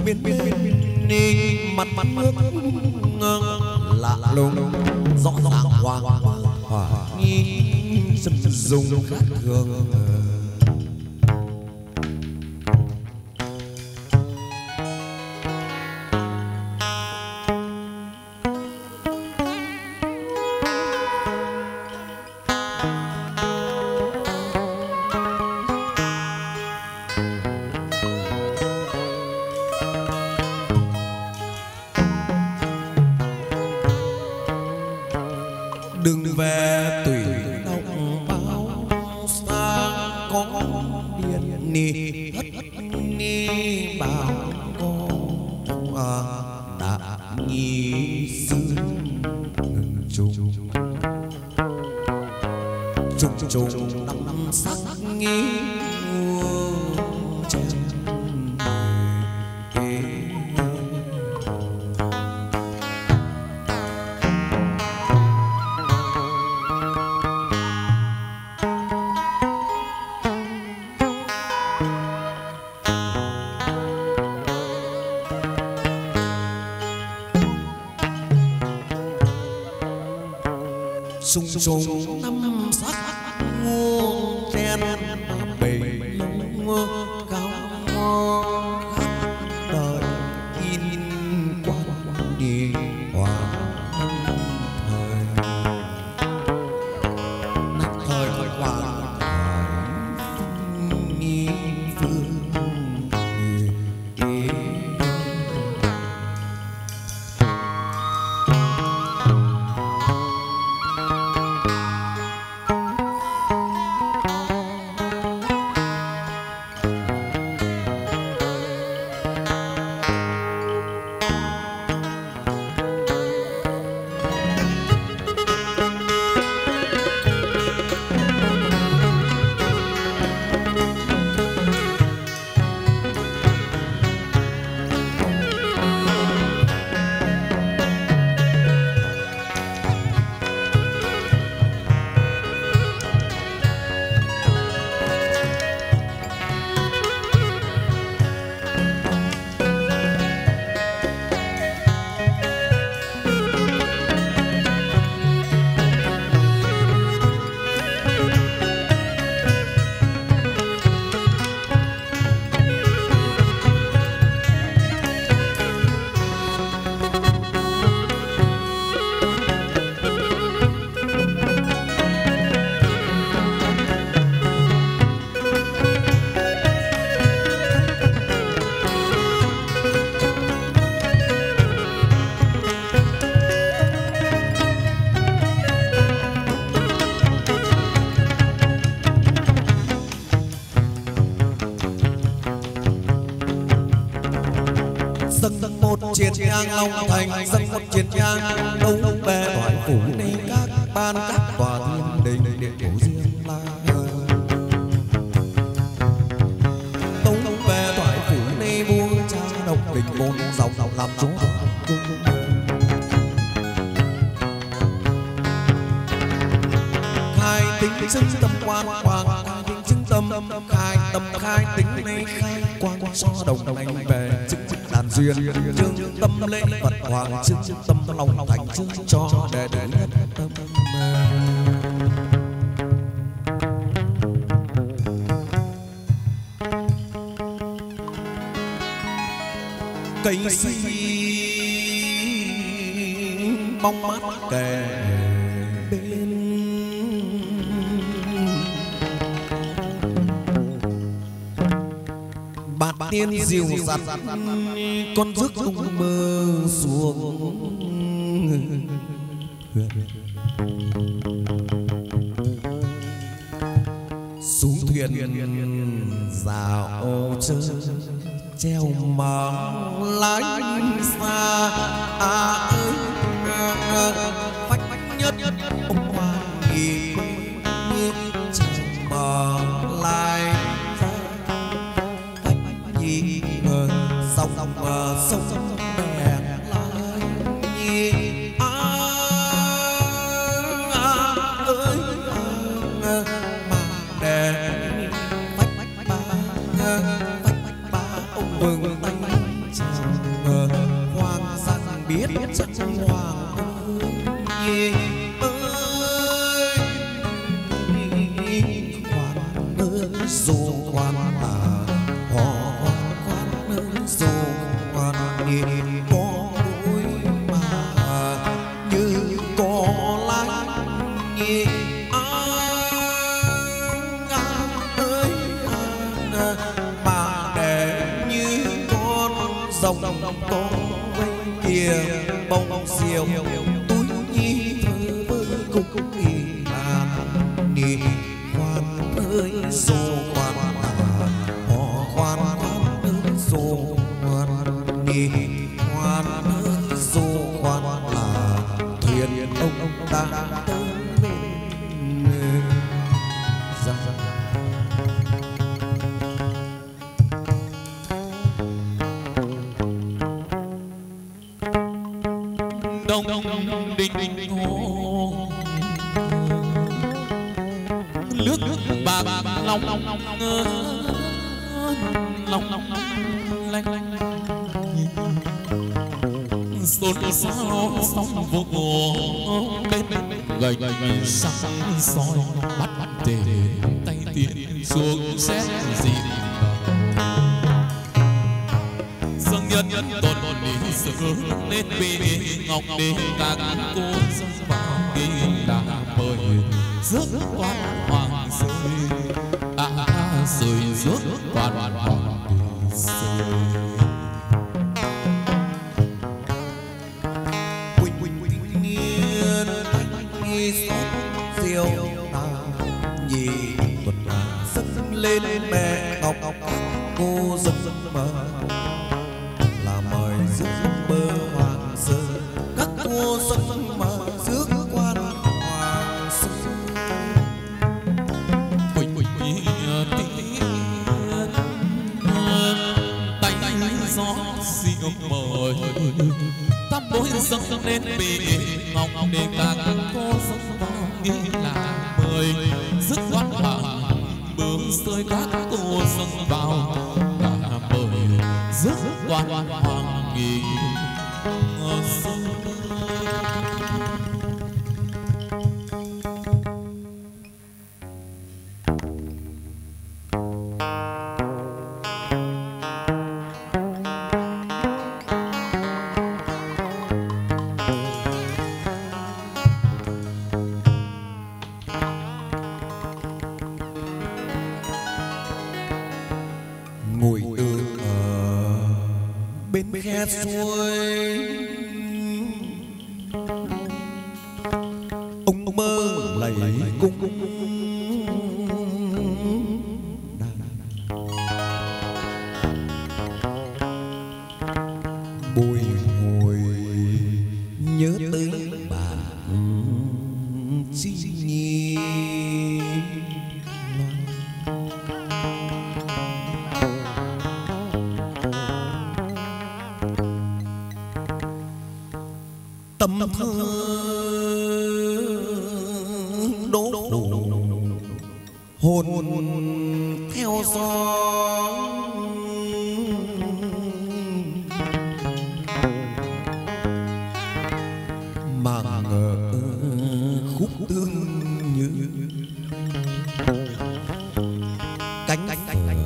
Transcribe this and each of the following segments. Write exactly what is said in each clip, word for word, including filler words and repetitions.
bên bên đi mặt mặt nước lạ lùng rõ rõ hoàng hòa nhi dùng khác thường. Đừng về tùy đông bao xa có điện ni hất ni bảo con đã nhi dương trùng trùng trùng năm sắc nghi sung sung năm sắc muôn chen bể lông cao khắp đời in quan đi hòa thời nặng thời hoàng nghi phương dâng một chiến nhang long thành dâng một chiến nhang đấu bè thoại phủ này các ban các tòa thiên đình điện cổ riêng la đấu bè thoại phủ này vua cha độc đình môn dòng dòng làm chúa khai tính xưng tâm quan hoàng khai tính xưng tâm khai tâm khai tính này khai quan so đồng anh về đàn duyên trương tâm lễ Phật hoàng trương tâm lòng thành trương cho để để hết tâm cây si bóng mát kề bên bát tiên diều dặt con rước tung mơ xuống xuống thuyền dạo chơi treo máng lái xa à ơi phách nhất ông hoa nghỉ treo máng lái sông sông sông bè lái nhi à ơi mà để phách ba phách ba ông mừng tay biết chắc hoàng ơi khoan ơi dù khoan à họ khoan ơi dù khoan nhìn có mũi mà như có lánh nhị dòng có vây kia bông diều túi nhi thơ với cung nghỉ là nỉ khoan ơi dù khoan à họ khoan khoan ơi dù khoan nỉ khoan ơi dù khoan là thuyền ông ta tới bên ra đông đông đinh đinh hồ nước bạc long long long long long lanh lanh xôn xao sóng vô bên gầy gầy sắc soi bắt bắt tề tay tiền xuống xét gì dâng nhân nhân tôn lý sự lên bì ngọc đế các cô dâng vào kỳ đã mời rước quan hoàng rơi à rơi rước quan hoàng rơi quỳnh quỳnh quỳnh niên thanh xót diều ta nhị tuần dâng lên mẹ ngọc ngọc cô dâng dâng mơ các cô dâng mở rước quan hoàng sư quỳnh quỳnh tí tay gió siêu mời tắm bối dâng lên bì ngọc để các cô dâng vào nghi là mời rước quan hoàng bướm rơi các cô dâng vào cả mời rước quan hoàng nghi ngồi từ ở bên khe suối ông mơ lạy cung bồi hồi nhớ tới bạn chi nhi tâm thơ đố hồn theo gió mà ngờ khúc tương như cánh cánh cánh cánh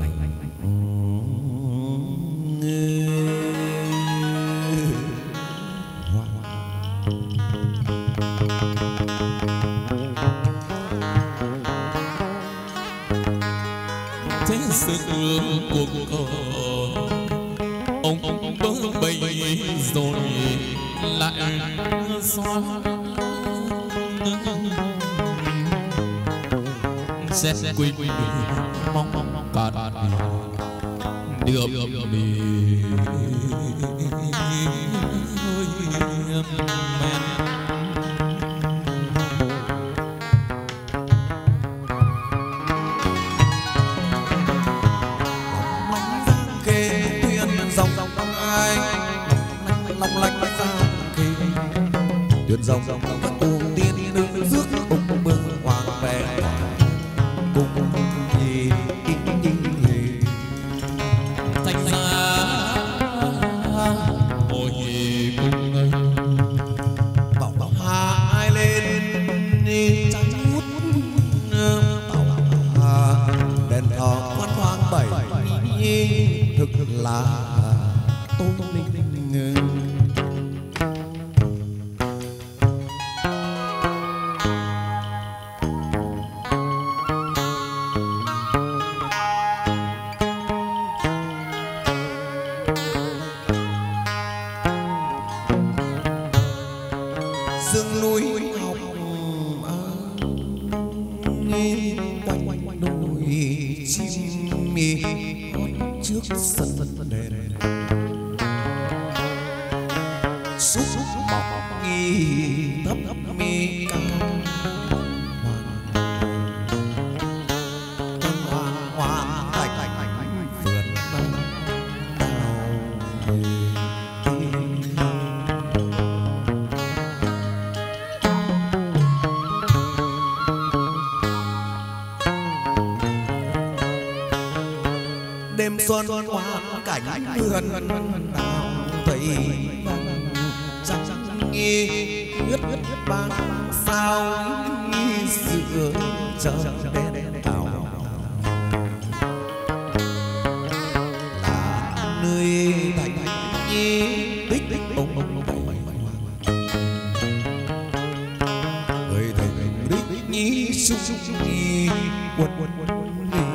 thế sự cuộc cờ ông ông bơ bầy rồi lại xóa xét quy quy mong mong cả được đi men long lanh ra kỳ tuyên dòng các tu tiên nữ rước ông mừng hoàng về cùng gì thành ra hồi cùng là Tô Linh rừng núi học nghe quanh đồi chim mì trước sân đèn xúc bọc nghi thấp mi cao hoàng hoàng thành vườn đào đêm xuân hoa cảnh vườn đào thấy trăng nghi huyết ban sao giữa trời đen ảo là nơi thành nhi tích tích ông ông bảy người thành đích nhi sung sung nhi quần quần quần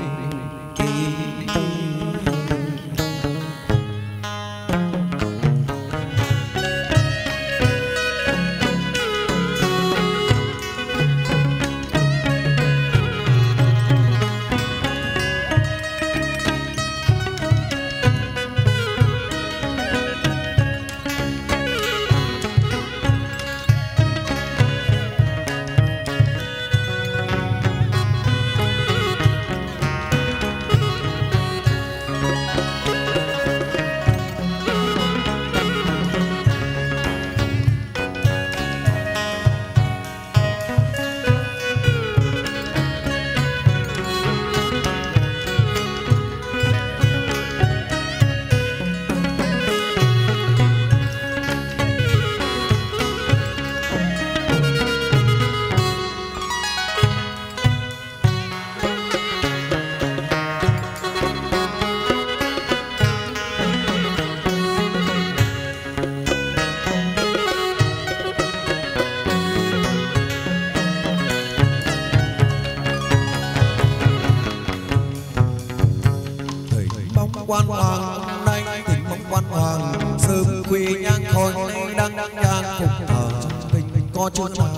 quan hoàng nay tình mong quan hoàng sớm quỳ nhang khói đang đang nhang phục thờ tình có chúa cha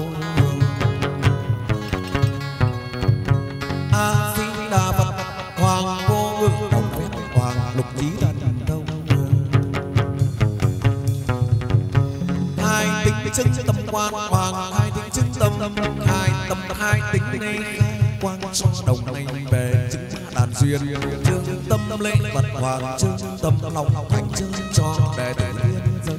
a di đà phật hoàng vô ngự đồng phép hoàng lục trí thần đâu hai tính chứng tâm quan hoàng hai tính chứng tâm hai tâm hai tính này quang so đồng này về chứng đàn duyên trương tâm lễ vật hoàng trương tâm lòng thành trương cho đệ tử liên dân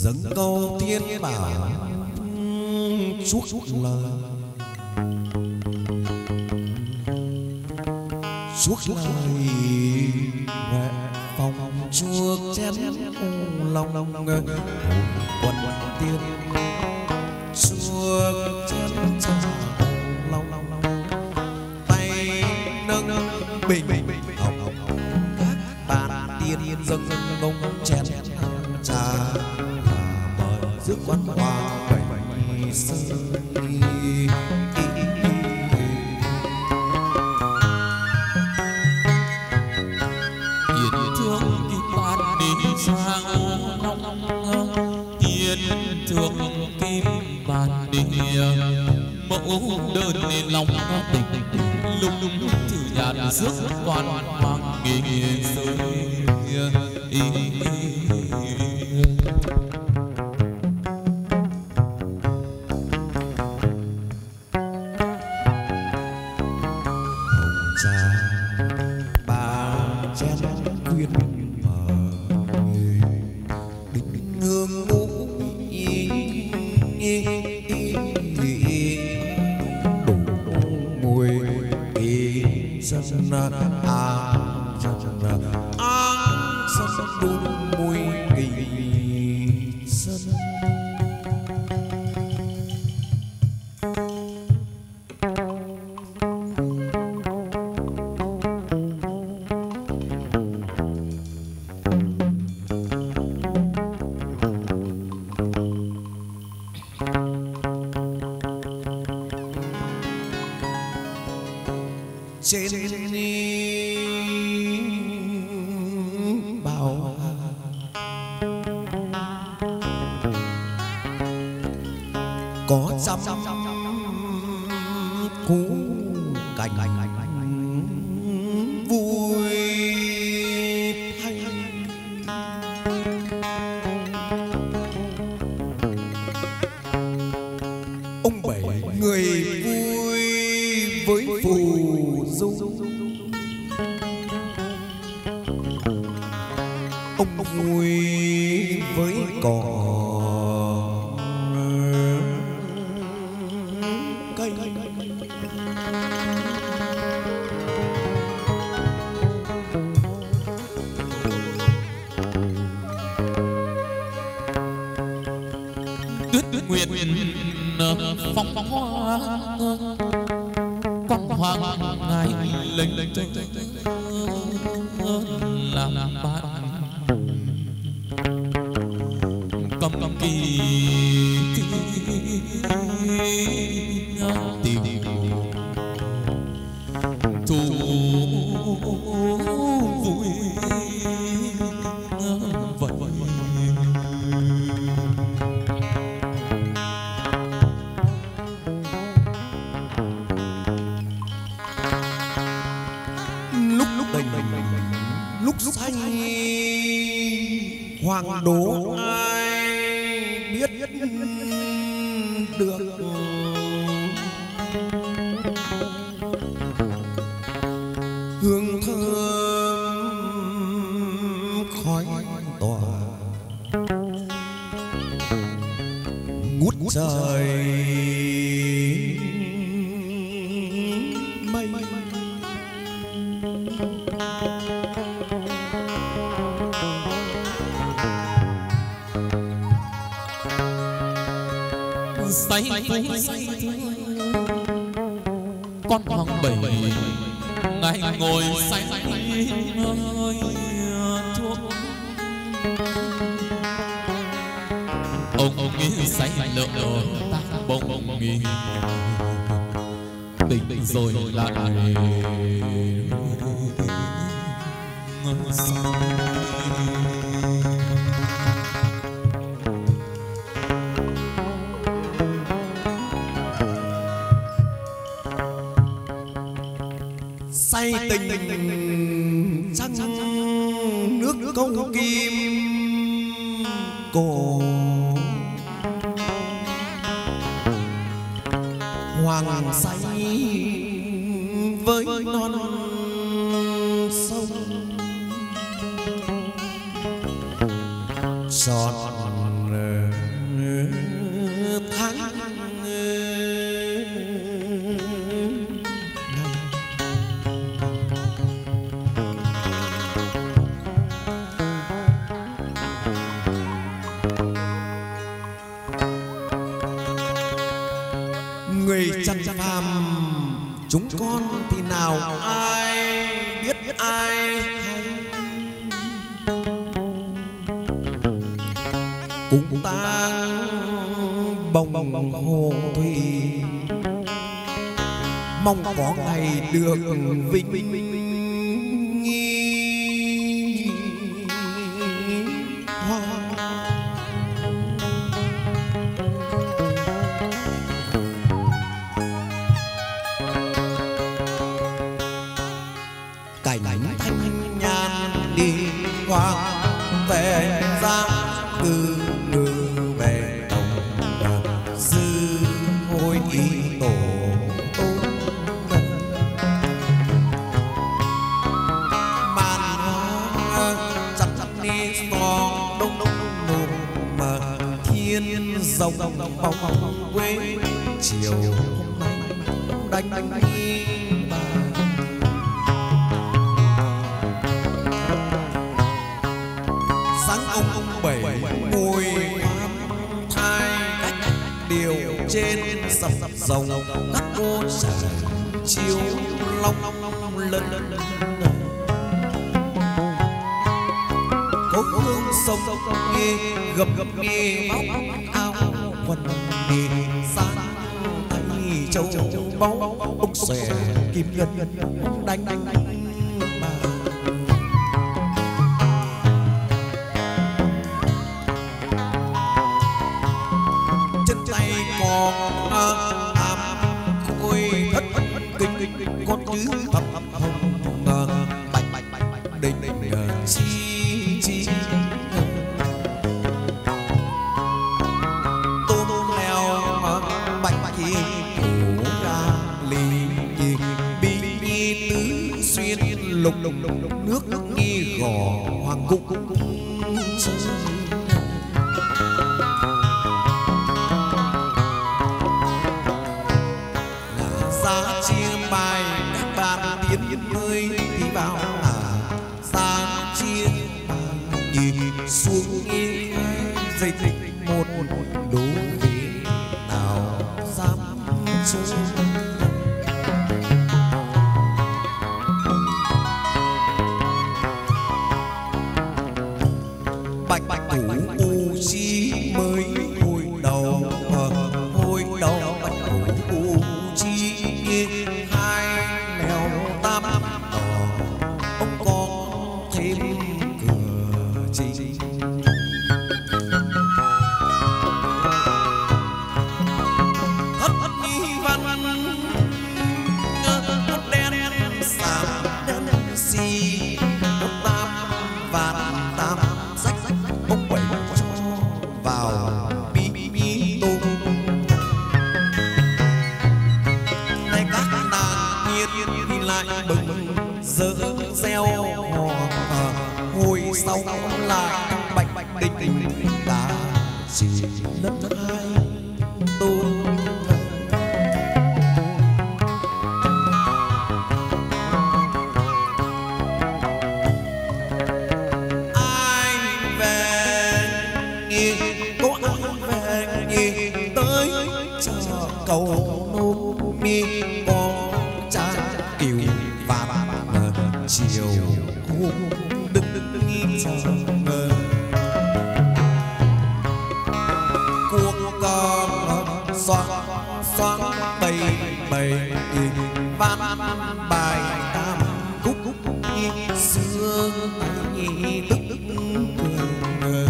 dâng câu thiên bảo suốt lời suốt lời mẹ phòng chuộc chén lòng lòng hồn quần tiên chuộc chén trà lòng lòng tay nâng bình hồng các bạn tiên dâng ngông chén trà mời rước quan hoa bảy sơ thương kim bàn địa mẫu đơn nên lòng tình lung lung thử nhạt rước quan hoàng nghề rơi trên bao có trăm cú cảnh vui thay ông bảy người vui với phù ông vui với cỏ cây tuyết nguyệt phong hoa con hoàng ngài lênh lênh làm bạn cầm cầm kỳ tìm thù vui vậy lúc lúc đây lúc say hoàng đố ai biết được hương thơm khói tỏa ngút trời mây say say con hoàng bảy ngài ngồi say hơi thuốc ông ông nghĩ say lợ ta bông bông nghi tỉnh rồi lại say tình trăng nước câu kim cổ hoàng say với non sông tròn chúng con thì nào ai biết ai hay. Cũng tang bồng hồ thủy, mong có ngày được vinh dòng bóng quê chiều hôm nay đánh đánh bà. Sáng ông ông bảy ngồi thai cách điều trên sập dòng các cô trà chiều long lần có hương sông nghe gập gập nghe áo quần nghe sáng tay châu báu ông xòe kim ngân đánh đánh bà. Chân tay còn ám khôi thất kinh con cứ thầm hồng bạch bạch bạch đình đình chi chi tôm leo bạch chi hổ ra lì bi bi tứ xuyên lục lục nước nước nghi gò hoàng cung giá chia bài các bạn tiến hơi thì vào là giá chia bài nhìn xuống nghe dây dịch một đố ghế nào dám chơi. Bạch bạch thủ u chi mới hồi đầu hồi đầu bạch thủ u chi hai mèo tam đỏ ông có thêm cửa chi thất nghi văn một đen xám đen xì một tam vạn tam sách ông bảy cho vào bí bí tôm. Này các nàng nhiên thì lại bừng dơ reo hò hồi sau lại bạch đình đình đã chỉ lẫn hai tôm. Ai về nghe có ai về nghe tới chờ cầu nôm mi có cha kiều và chiều hôm đừng đừng nghi chờ ngờ cuộc cờ xoa xoa bầy bầy van bài tam cúc xưa nhị tức cười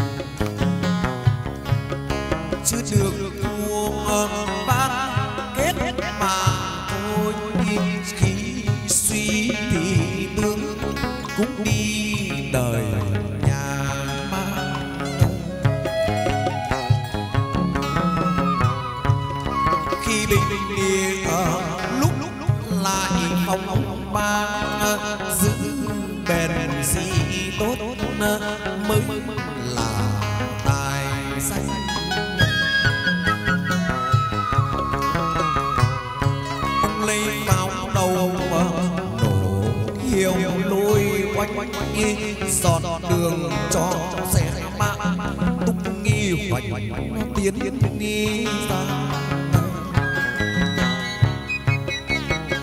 chưa được thua ván kết mà thôi khi suy thì tướng cũng đi đời nhà ma. Khi bình bình đi ở lúc lúc lại phòng ông ba giữ bền gì tốt mới là tài danh. Ông lấy vào đầu nổ hiếu lôi quanh quanh giọt đường cho xe mã tung nghi hoạch tiến nghi ra.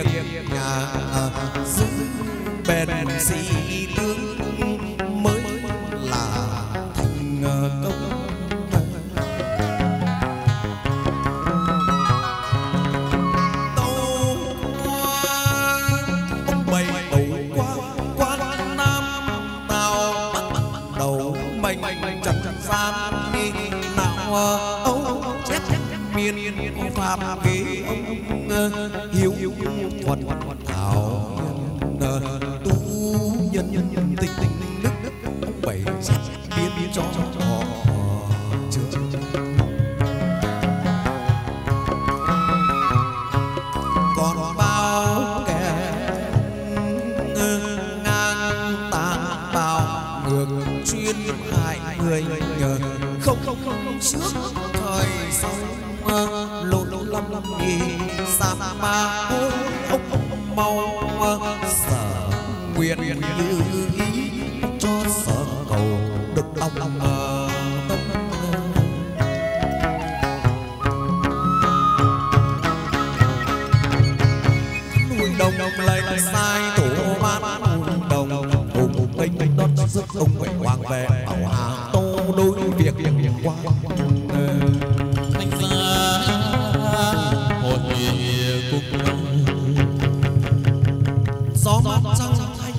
việc nhà giữ bền sĩ tướng mới là thành công. Miên pháp kế ông hiếu thuận thảo tu nhân nhân tình tình đức ông bảy sắc biến cho họ chưa còn bao kẻ ngang tàn bào ngược chuyên hại người nhờ không không trước thời sau lộn lắm đi sa ma ôi ông mau sở nguyện như ý cho sở cầu được lòng tâm nuôi đồng lại sai tổ ban đồng cùng kênh đón sức ông phải hoàng về bảo hà tô đôi việc việc qua gió mát trăng thanh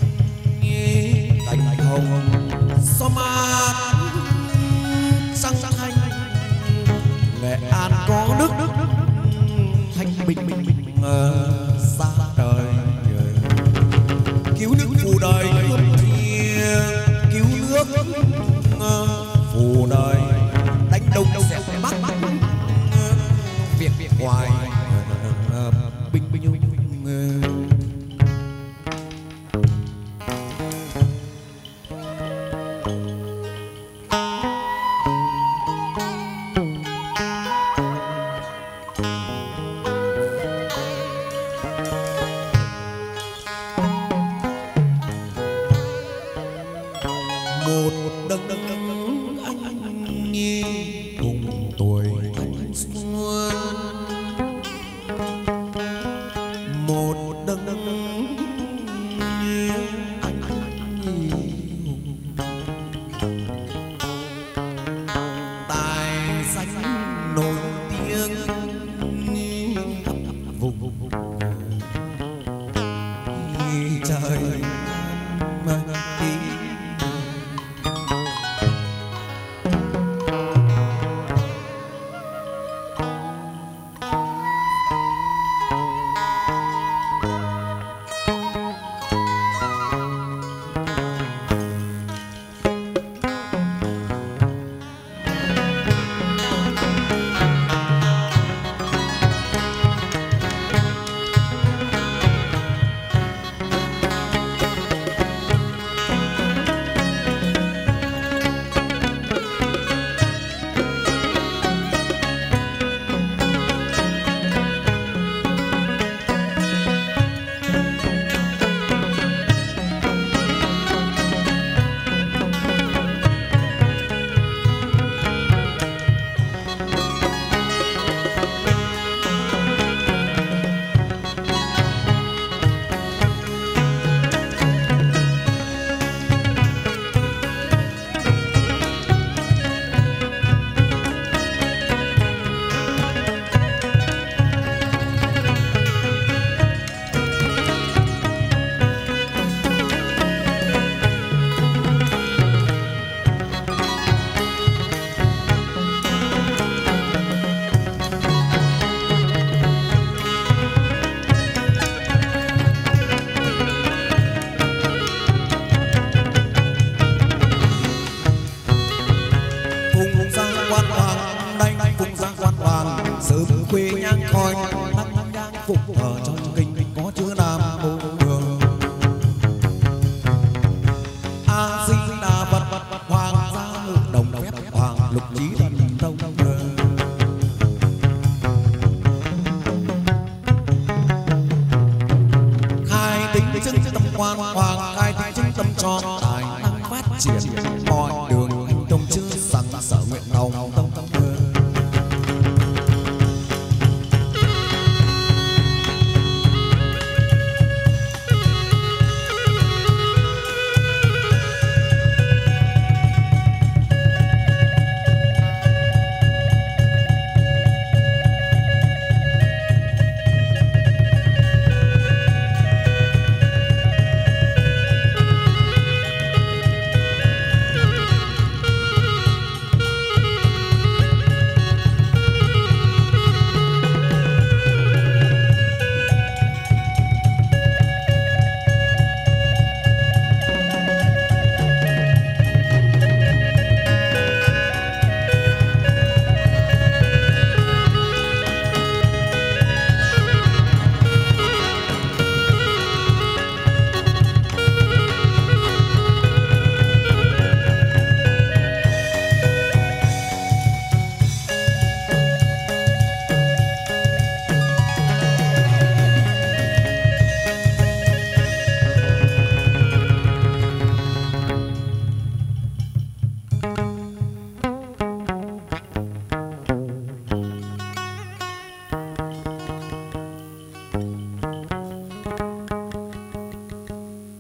cành hồng gió mát trăng thanh Nghệ An có đức thanh bình xa đời cứu nước phù đời cứu nước phù đời đánh đông dẹp bắc việc việc hoài bình bình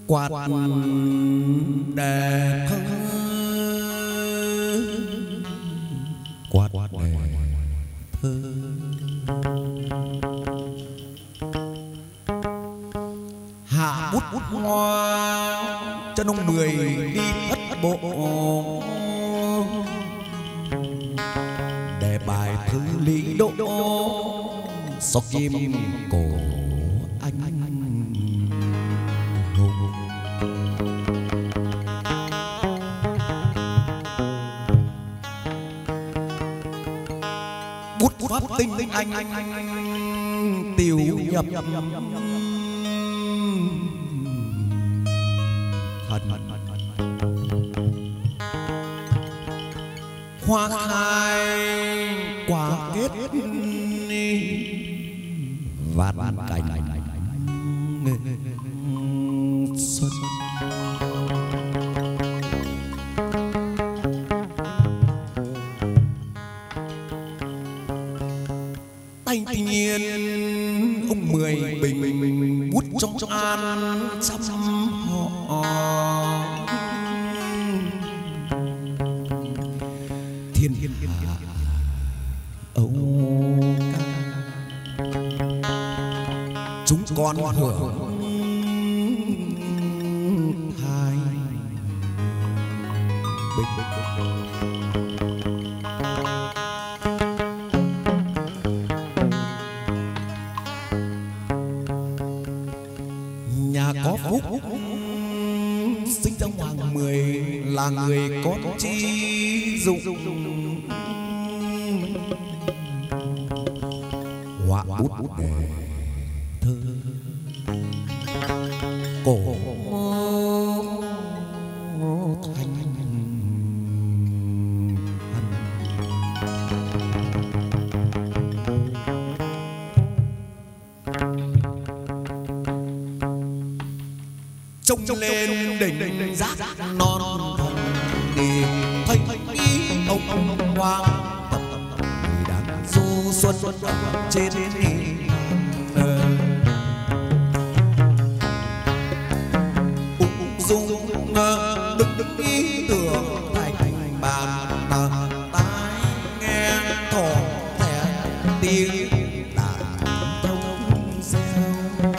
quạt đẹp quạt đẹp thơ hạ bút bút hoa chân ông mười đi thất bộ để bài thư lý độ so kim cổ anh hùng bút pháp tinh anh tiểu nhập thần hoa khai quả kết vạn vạn cảnh xuân tay nhiên ông mười bình bút trong an chăm họ thiên thiên hạ âu ca chúng con hưởng hai bình bình nhà có phúc sinh ra hoàng mười là người có chi dụng họa bút bút đề thơ cổ thanh trông lên đỉnh giác non thần đi thấy ý ông ông hoàng tập tập đang du xuân trên ung dung đứng đứng ý tưởng thành bàn tai nghe thỏ thẻ tiếng đàn thông reo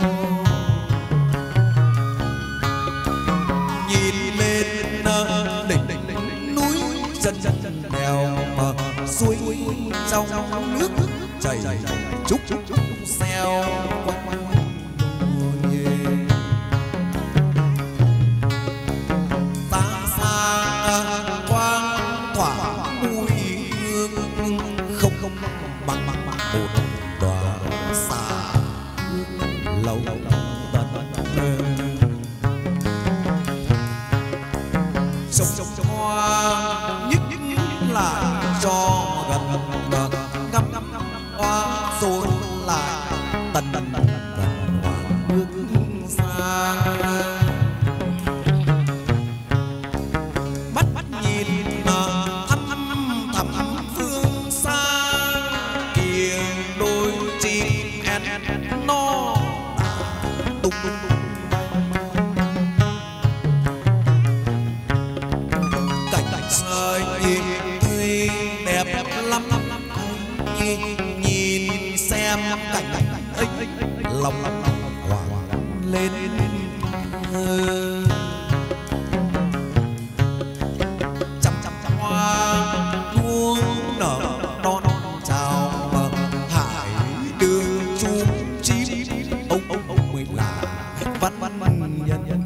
nhìn lên đỉnh đỉnh núi chân chân đèo mà suối trong nước chảy chúc chúc xeo quanh quanh xa xa quang tỏa mùi hương không không bằng bằng một tòa xa lâu lâu sông sông hoa nhích nhích lại cho gần gần ngắm ngắm hoa rồi lại tần tần tần hoa nước xa mắt mắt nhìn thăm thăm thăm phương xa kia đôi chim én nó tung tung trời tươi đẹp lắm nhìn xem cảnh ấy lòng hoàng lên chăm chăm hoa muôn nở non chào hải đường chum chim ông ông ông mới là văn văn văn nhân nhân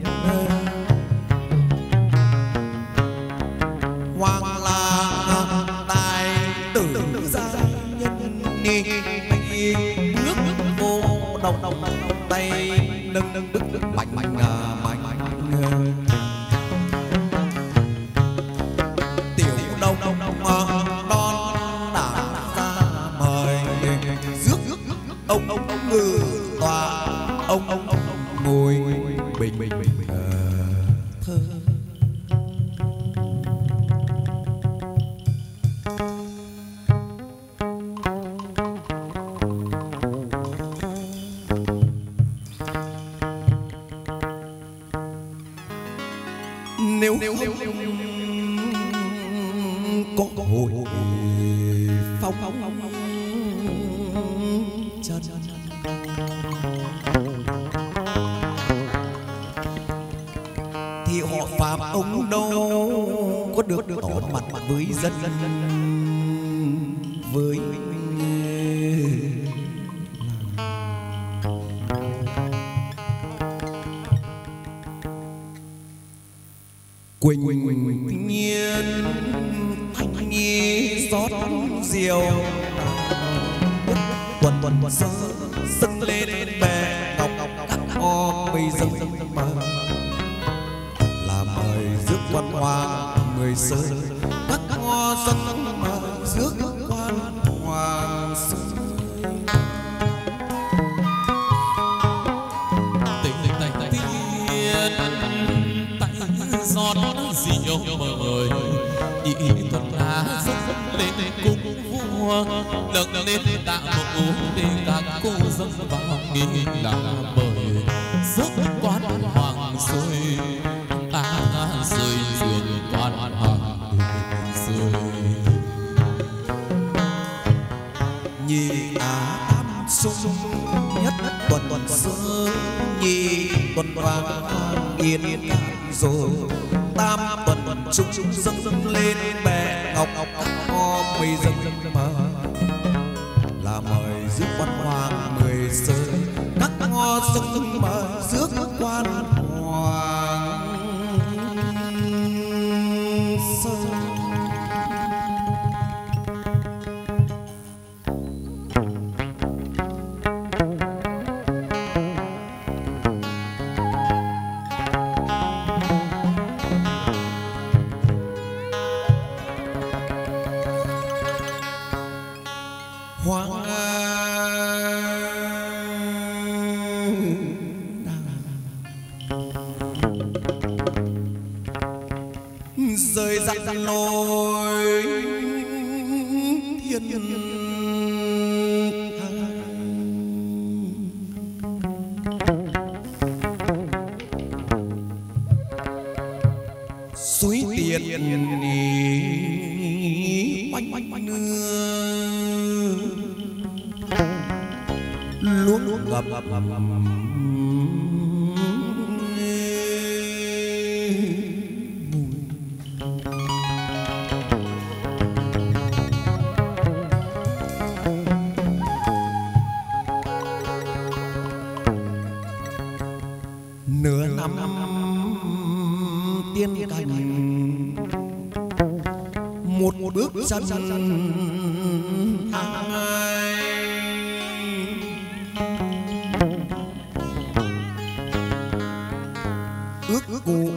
hoàng là tài tử gia nhân đi bước vô đồng đồng tay nâng nâng bước mạnh mạnh mạnh Nếu không có hội phong chân thì họ Phạm ông đâu có được tỏ mặt với dân với Quỳnh Quỳnh nhiên thanh nhi rót rượu tuần tuần sơ dâng lên bè ngọc các o mây dâng mà là mời rước quan hoàng mười sơ các o dâng mà rước quan hoàng sơ giọt rượu mời nhị tuần lá dâng lên cung vua nâng lên tạ mộ để các cô dâng vào nghi là mời rước quan hoàng rơi ta rơi giường quan hoàng rơi nhị á tam sung nhất tuần tuần sơ nhị tuần hoàng yên yên rồi tam tuần tuần trung trung dâng dâng lên bè ngọc ngọc các o mây dâng dâng mà là mời rước quan hoàng mười sơ các o dâng dâng mà rước quan hoàng sơ rơi dặn lối thiên suối tiền quanh quanh nưa luống ngập ngập ngập nửa năm tiên cảnh một bước chân ai ước cụ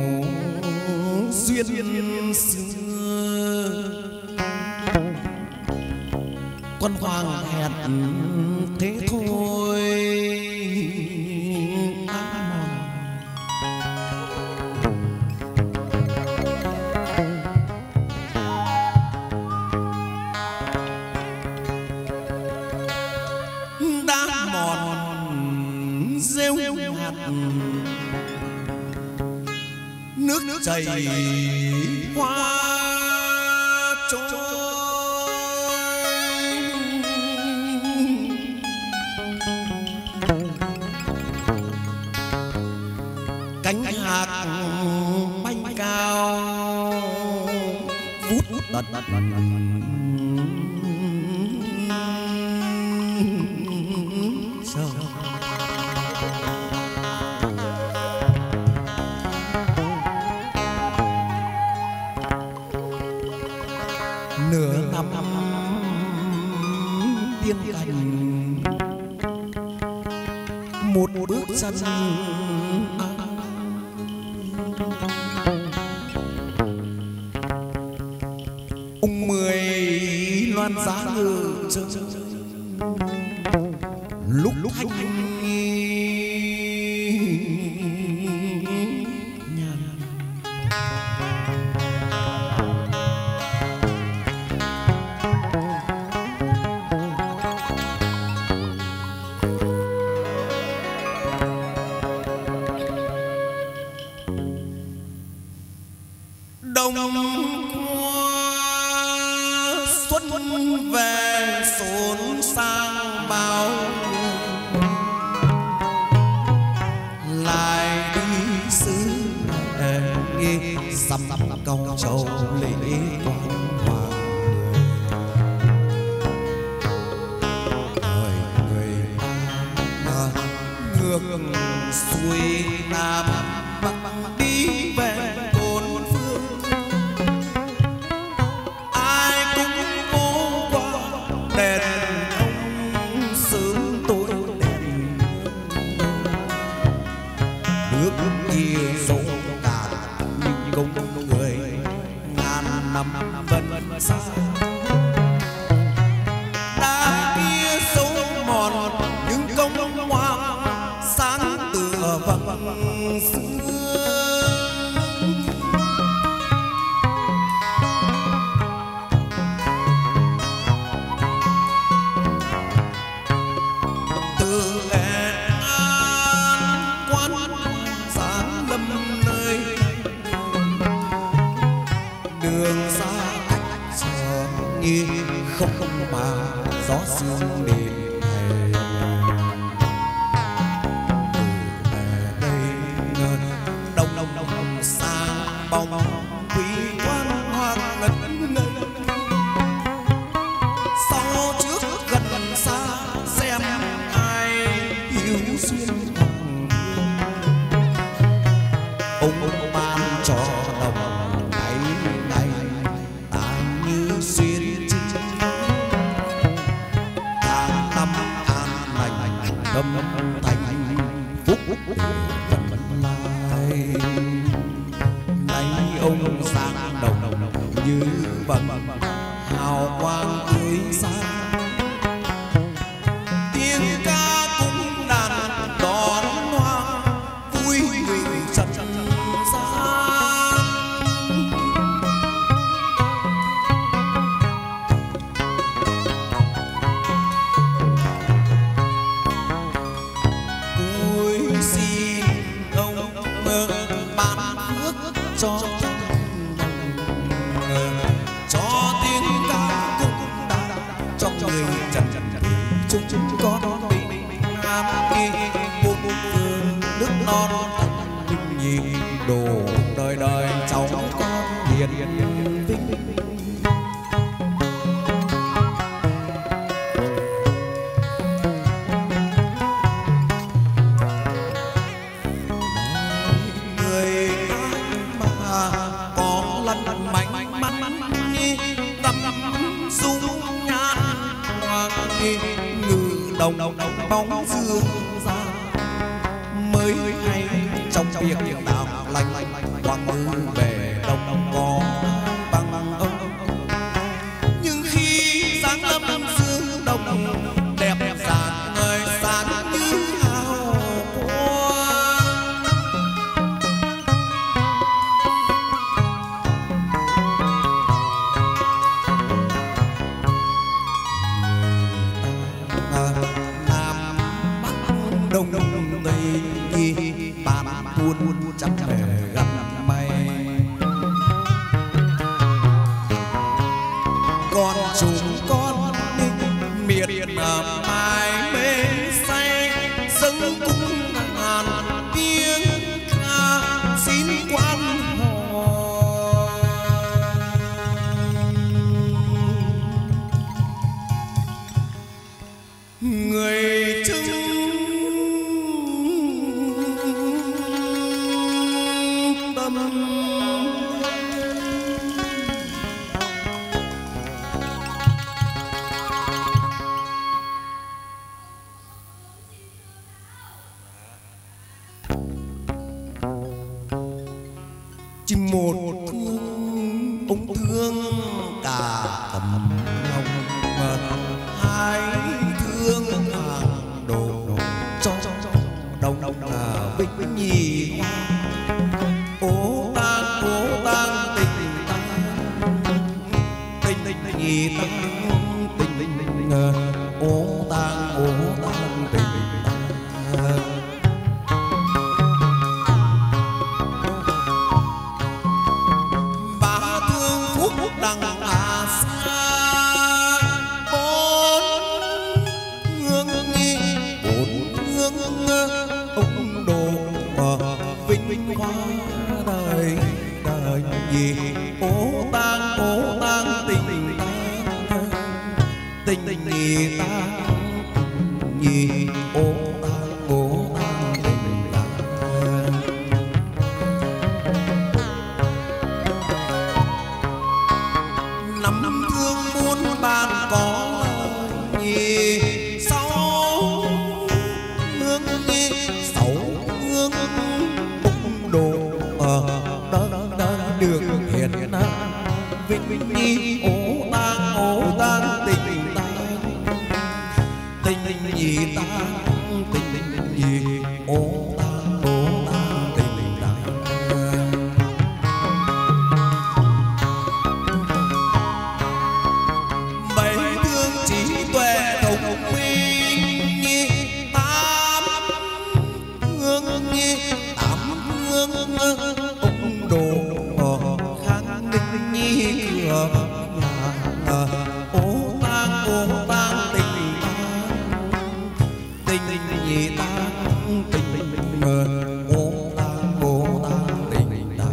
duyên xưa con hoàng hẹn thế thôi nước nước chảy qua trôi cánh hạc bay cao vút tật nửa năm tiên cảnh một bước chân ung mười loan giá ngự chơi lúc lúc thanh đông qua xuân về xốn sang bao lại đi xứ nghe dăm câu châu lễ quan hoàng đời người ta ngược xuôi nam bắc đi về bốn phương ai cũng vô qua đèn ông sớm tối đèn nước kia dấu cạn nhưng công người ngàn năm vẫn xa đá kia dấu mòn những công hoa sáng tựa vầng xưa từ Nghệ An quan sáng lâm nơi đường xa cách chờ như không không mà gió sương đêm đông đông đông sang bóng quý quan hoàng ngất ngây sau trước gần xa xem ai hiếu duyên ông ông ban cho đồng ngày ngày tài như xuyên chinh tháng năm an lành tâm thành phúc vẫn lại nay ông sang đồng như vầng hào quang tươi sáng tiếng ca cũng đàn đón hoa vui người trần gian vui xin ông mơ ban phước cho cho tiếng ca cũng đàn cho người trần chúng chúng có đón bình an nghi bốn phương nước non thành bình nhị đồ đời đời cháu con hiền vinh người mà có lăn mảnh mắn tâm dung nhan hoàng ngự đồng bóng dương ra mới hay trong việc đạo lành hoàng ngư về đông có bằng ông nhưng khi sáng lâm dương đồng đẹp dàn người sáng như hào quang nam bắc đông đông tây nhi bàn buôn trăm bề gặp may con chúng con miệt mài mê say dâng cung ngàn tiếng ca xin quan hò người chứng tâm chỉ một thương ông thương cả tầm lòng hai thương hàng đồ cho đồng đồng là vinh nhì ố tang ố tang tình tình tình nhì tang tình tình ố tang ố tang tình bà đời đời gì ô tang ô tang tình tình tình gì ta gì ô tang ô tang tình ta năm thương muôn bàn có gì sáu hương gì sáu hương bụng đồ ở đó đó được hiện vinh vinh đi ô tang ô tang tình ta tình tình gì ta tình tình gì ô tang ô tang tình ta bảy thương trí tuệ thông minh tám hương tám hương ông đồ kháng định nhi cửa là ô tang ô tang tình tình tình gì ta tình tình ô tang ô tang tình ta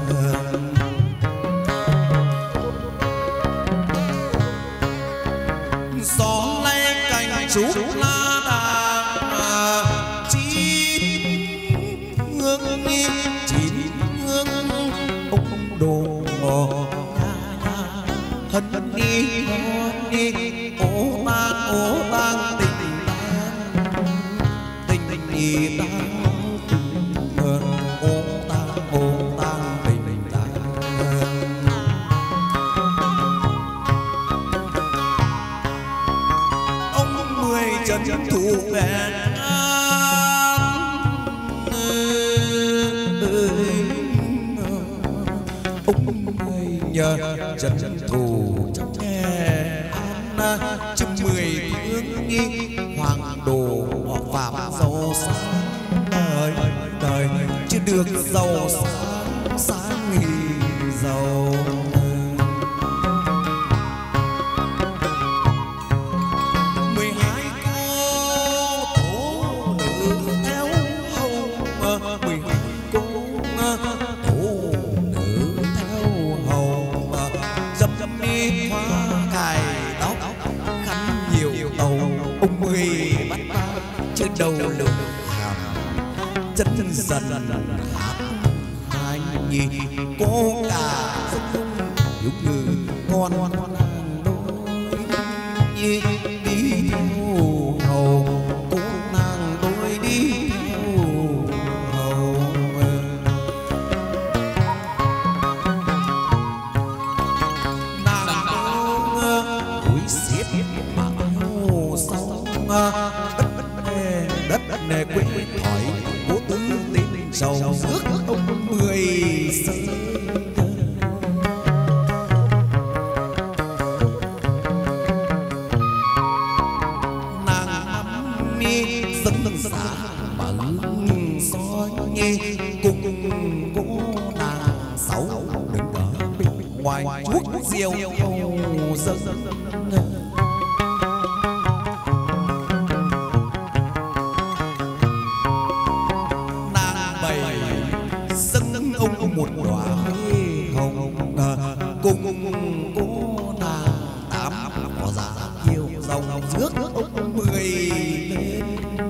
gió lay cành trúc la đà chín hương chín hương ông đồ hân đi đi ô tang ô tang tình tình tình gì ta ô tang ô tang tình ta ông mười trần thủ vẹn ông mười nhờ trần thủ trong nghe an chấm mười hướng nghi hoàng đồ phạm giàu sáng đời đời chưa được giàu sáng sáng nghỉ giàu mười hai cô tố nữ theo hầu mười hai cô tố nữ theo hầu dâm dâm đi hoa cài tóc khăn nhiều tàu ông mười bắt ta trên đầu lửa hàm chân dần hát hai nhì cô cả giống như con nàng đôi nhi đi theo hầu cô nàng đôi đi theo hầu nàng đôi xiết mà hô sau đất đất nề quê hỏi cố tứ tình giàu rước ông mười sân nàng mi dân dân xã bằng soi nhi cùng cô nàng sáu đừng ở bên ngoài chuốc diều dân ông một đóa hồng cùng cô nàng tám có giá kiêu dòng rước ông mười lên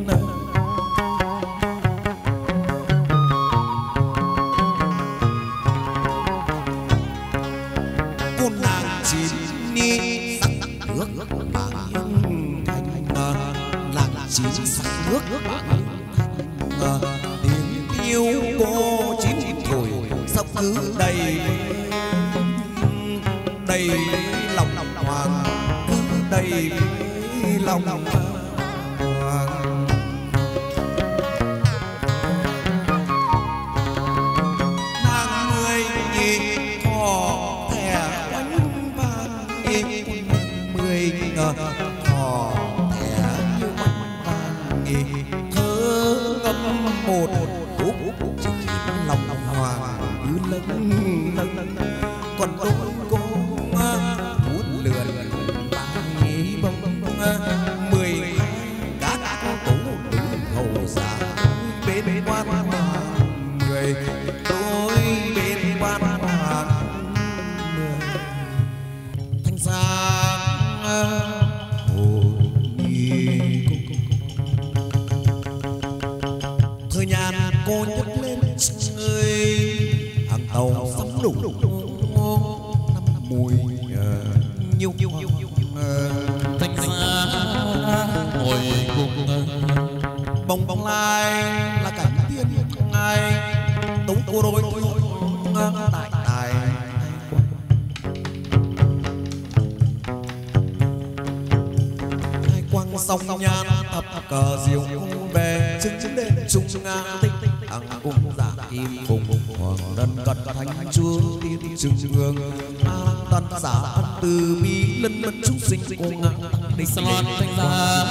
cô nàng chín ni sắc nước mà hiên thành nàng chín sắc nước mà tiếng yêu cô chín thổi sắp cứ đầy đầy lòng hoàng cứ đầy lòng hoàng nàng mười nhị thò thẻ bánh vàng nhị mười ngờ thò thẻ như bánh vàng nhị thơ ngâm một khúc lòng hoàng cứ lâng lâng còn tôi cô muốn lượn tay bông mười hai các cô đứng hầu giả bên quan hoàng người tôi đủ năm mùi nhiều nhiều thanh giá ngồi cùng bông bông lai là cảnh tiên ngài tống cô đôi đại tài hai quang sông nhan thập cờ diều về chứng chứng đêm trung nga tích hằng cung giả kim phùng hoàng đơn cận thánh chúa tiên trường hương tân giả ân từ bi lân lân chúng sinh cô ngang đỉnh son thanh giá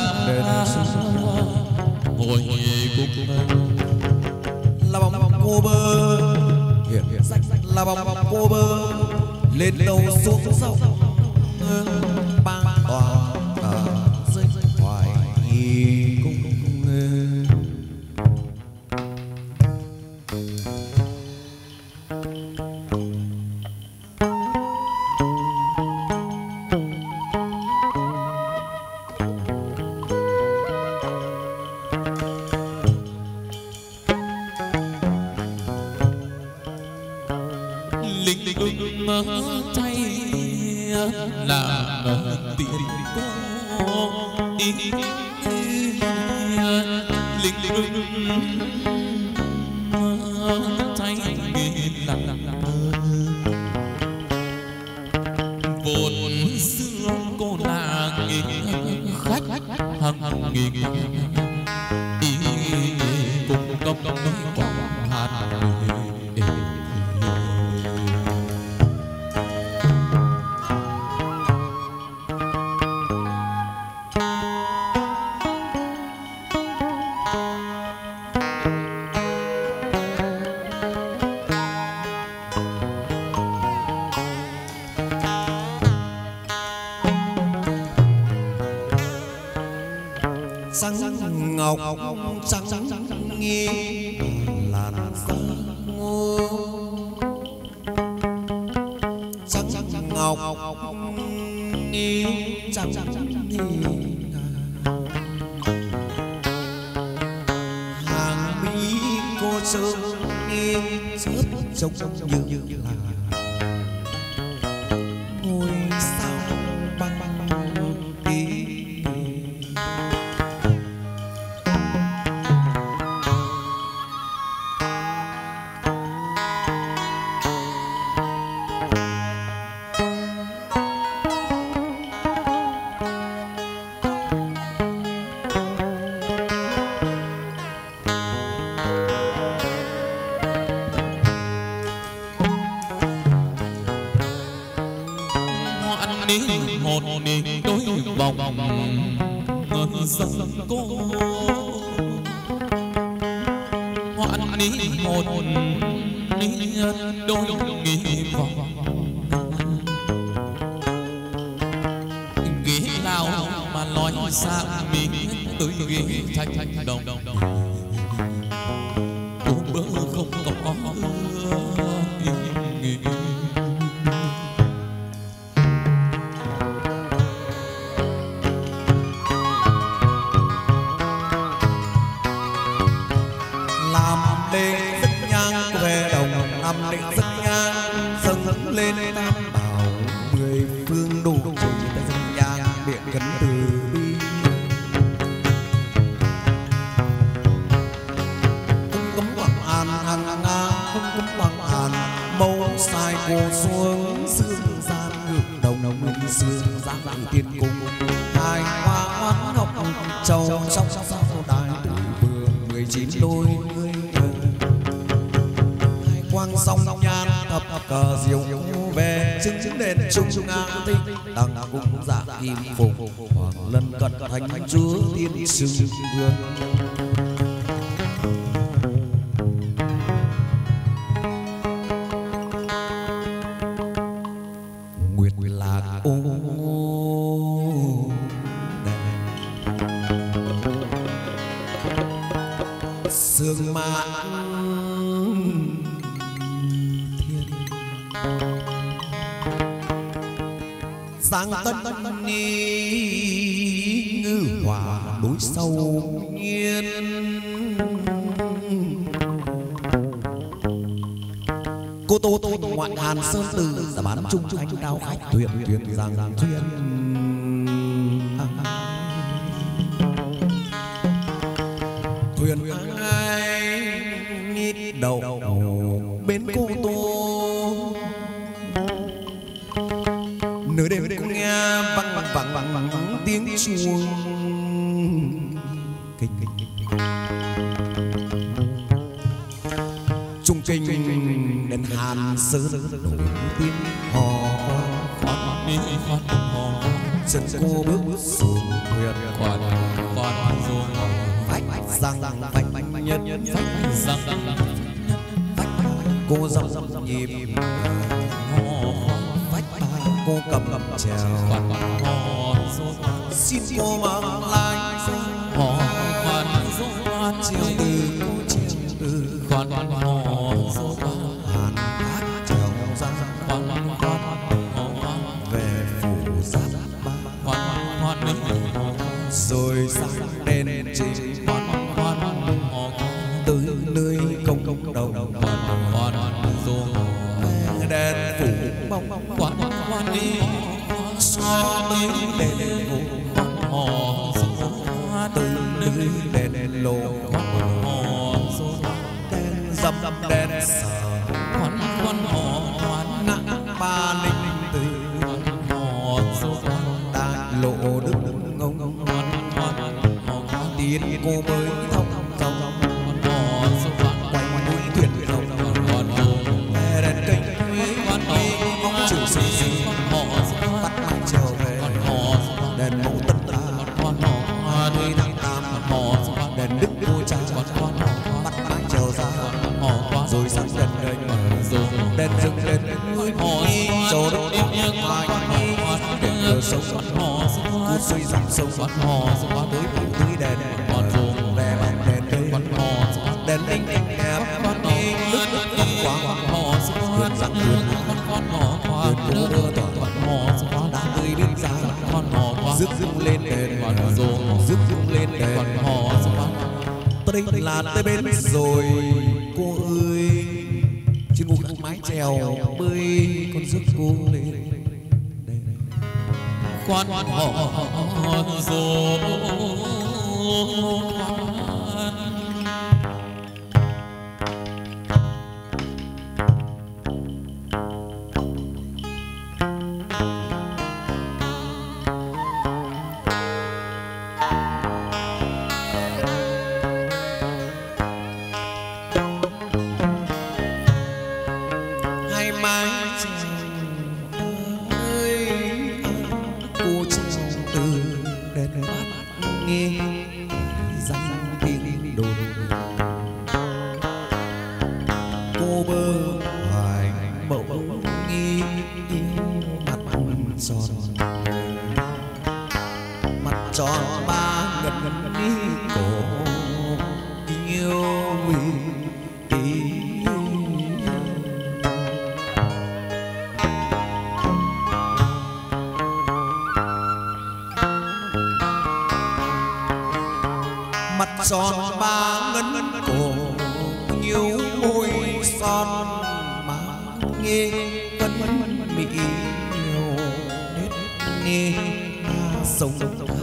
ngồi cùng là bóng cô bơ hiện danh là bóng cô bơ lên đầu xuống sông ba tòa rơi hoài cung chay là tiền cô ý linh chay là vốn xưa cô là khách hằng hằng nghề ý cùng công công nói quảng hạt trắng ngọc trắng nghi làn da trắng ngọc nghi trắng nghi hàng mỹ cô sơ nghi chớp trông trông như là ngôi sao băng băng tí một đôi vòng ngân dân cô hoan ní một đôi nghi vòng ghế lao mà nói xa mình tới ghế thanh thanh đồng uống bữa không có lên tam bảo mười phương đủ trùi tay dân nhang miệng cấn từ bi cung cấm quảng an hàng nga cung cấm quảng an mâu sai cô xuống sương gian ngược đồng đồng minh sương gian lại tiên cung hai hoa oán ngọc châu trong sau đài tử vương mười chín đôi người hai quang song nhan thập cờ diều về chứng chứng đền trung nga tinh đằng cung giả kim phùng hoàng lân cận thánh chúa tiên sương vương nguyệt lạc ô sương mãn sáng tân ni ngư hòa đối sâu nhiên cô tô tô ngoại hàn sơn từ giả bán trung anh đao khách thuyền thuyền rằng thuyền thuyền ai nhít đầu bên cô tô nửa đêm cũng nghe văng vẳng vẳng vẳng tiếng chuông kinh trung kinh đến hàn sơn nổi tiếng hò chân cô bước xuống thuyền khoan khoan xuống vách răng vách nhân nhân vách răng vách cô dòng dòng nhịp vách cô cầm cầm trèo xin cô mang lại hò khoan khoan chiều từ cô chiều từ khoan khoan hò hàn hát trèo ra khoan khoan về phủ giáp ba khoan khoan rồi sang đền trình khoan khoan hò tới nơi công công đầu khoan khoan xuống đèn phủ bóng khoan khoan đi xoa tới đèn phủ hò xuống từ nơi đèn lộ đèn dầm đèn sờ khoan khoan hò khoan nặng ba linh từ hò xuống đại lộ đức ngông ngông tiến cô mới thông thông hò xuống quay mũi thuyền rồng đèn kênh ông chịu xì xì bắt mặt trèo về đèn mẫu tất ta nơi tháng tám đèn đức vua cha bắt mặt trèo ra rồi sang đèn đèn đèn rừng đèn núi rồi đất hoài đèn cờ sông cút suy dòng sông tới phủ tưới đèn về bằng đèn cây đèn linh linh đẹp nước nước quang vườn răng vườn vườn cô đưa tỏa đã tươi đến giá rước rung lên đèn rước rung lên đèn tôi đây là tới bên rồi cô ơi trên ngục mái chèo bơi con rước cô lên khoan hò rồi hai mái chèo ơi cô trèo từ đèn bắt nghe danh tiếng đồn cô bơ hoài bỗng nghi mặt tròn mặt tròn ba ngần ngần đi cổ yêu vì mặt tròn ba ngân cổ nhiều môi son mà nghe vẫn mỹ nhiều nét nghe sông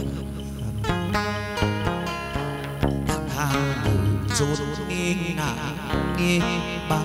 thác hàng trốn nghe ngả nghe ba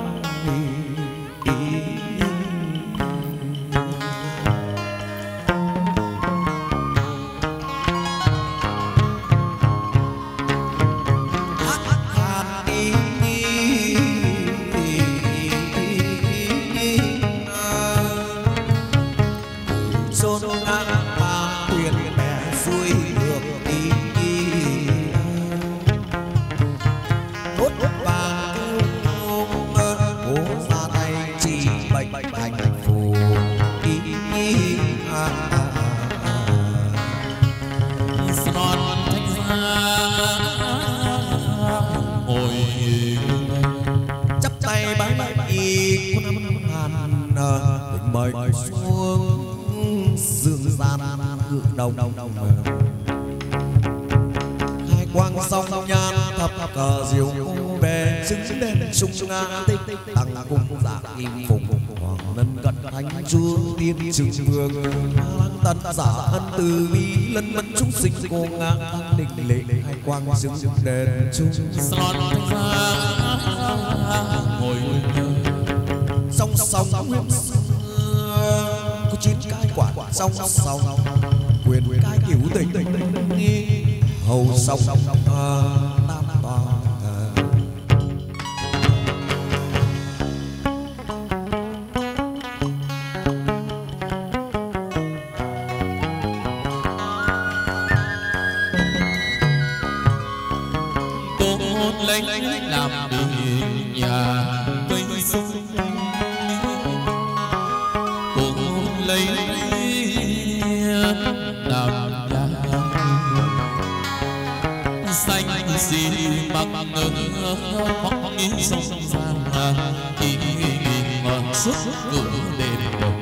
mời xuống dương gian ngự đồng hai quang song nhan thập cờ diều về xứng lên sung nga tích tăng cung giả kim phụng hoàng lân cận thánh chúa tiên trừng vương lăng tận giả ân từ bi lân mẫn chúng sinh cô ngã tăng định lệ hai quang xứng đền chung ngồi song song huyết có chín cái quả song song quyền cái kiểu tình hầu song tam tòa lấy làm đi nhà cây sung cũng lấy làm nhà xanh xì bằng ngơ hoặc nghĩ sông ra ý ngọn suốt cửa đền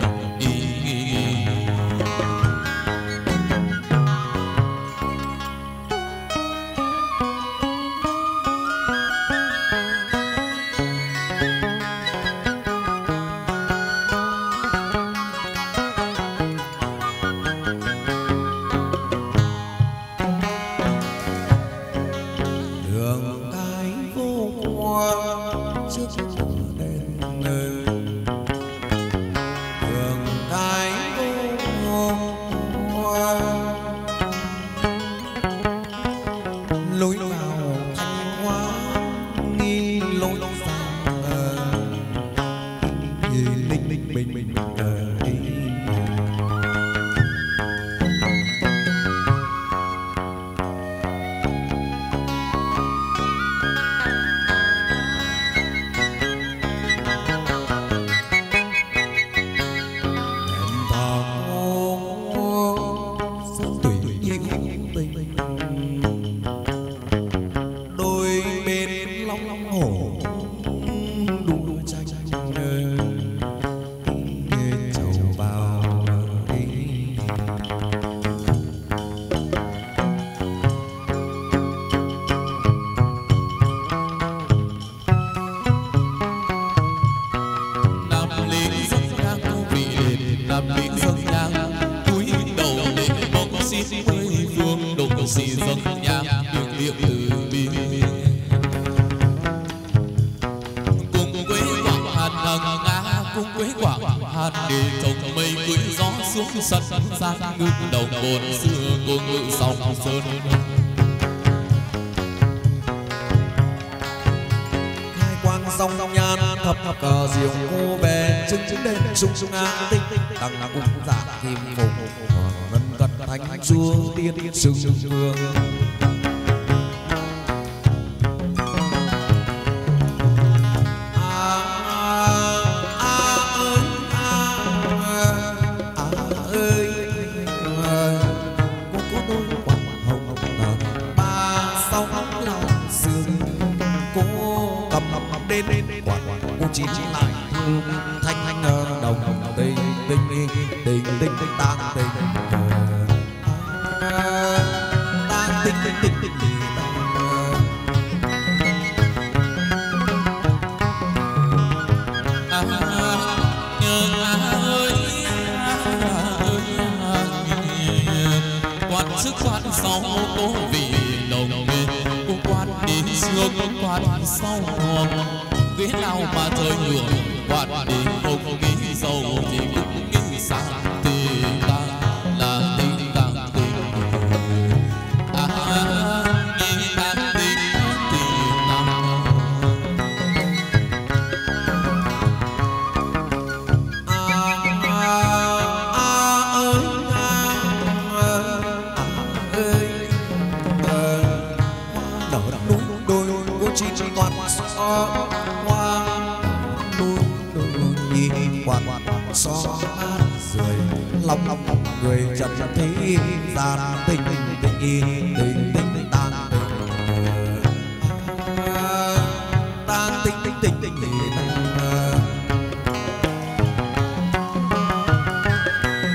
sung nga tinh tăng cung giả kim phụng hoàng lân cận thánh chúa tiên sừng vương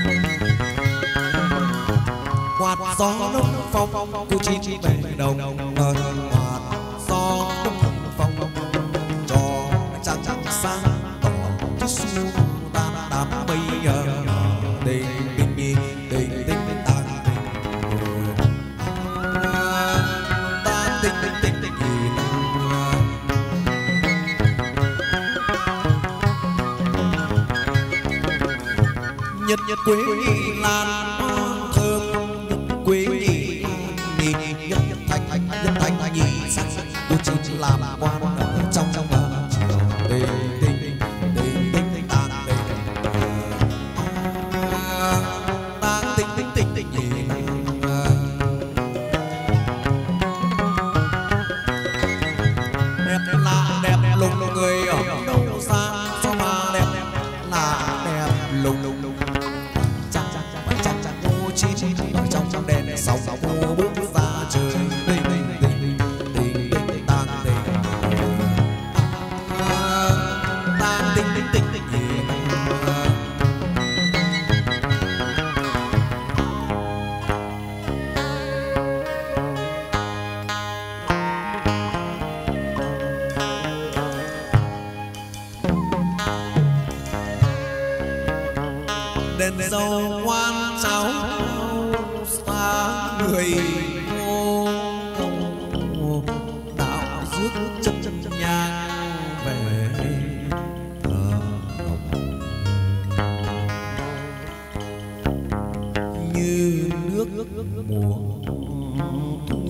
gió đông phong cô chi về đồng Nhật nhật quế lan thơm, quế nhị nhị nhất thanh nhất thanh nhị sắc cô chín làm quan ở trong trong chiều tình tình tình tình tang tình tang tình tình tình tình nhị đẹp là đẹp lùng người ở đâu xa cho mà đẹp là đẹp lùng lùng chắc chắc chắc chắc chắc cô chi chi ở trong trong đèn sóng cô bước ra trời tình tình tình tình tình tang tình tang tình tình tình tình đèn dầu quan cháu xa người cô đạo rước chân chân nhang về thờ như nước mùa thu.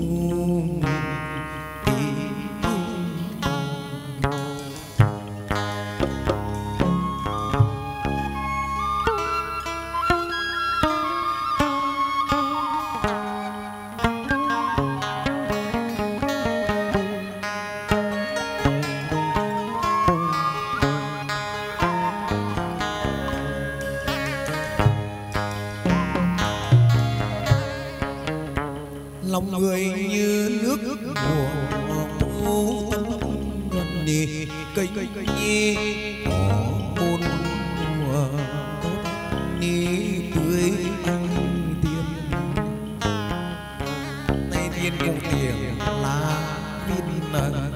Lòng người như nước mùa thu nhuận nhì cây nhi có muôn mùa tốt nhi tươi anh tiên nay tiên cùng tiền lá viên cành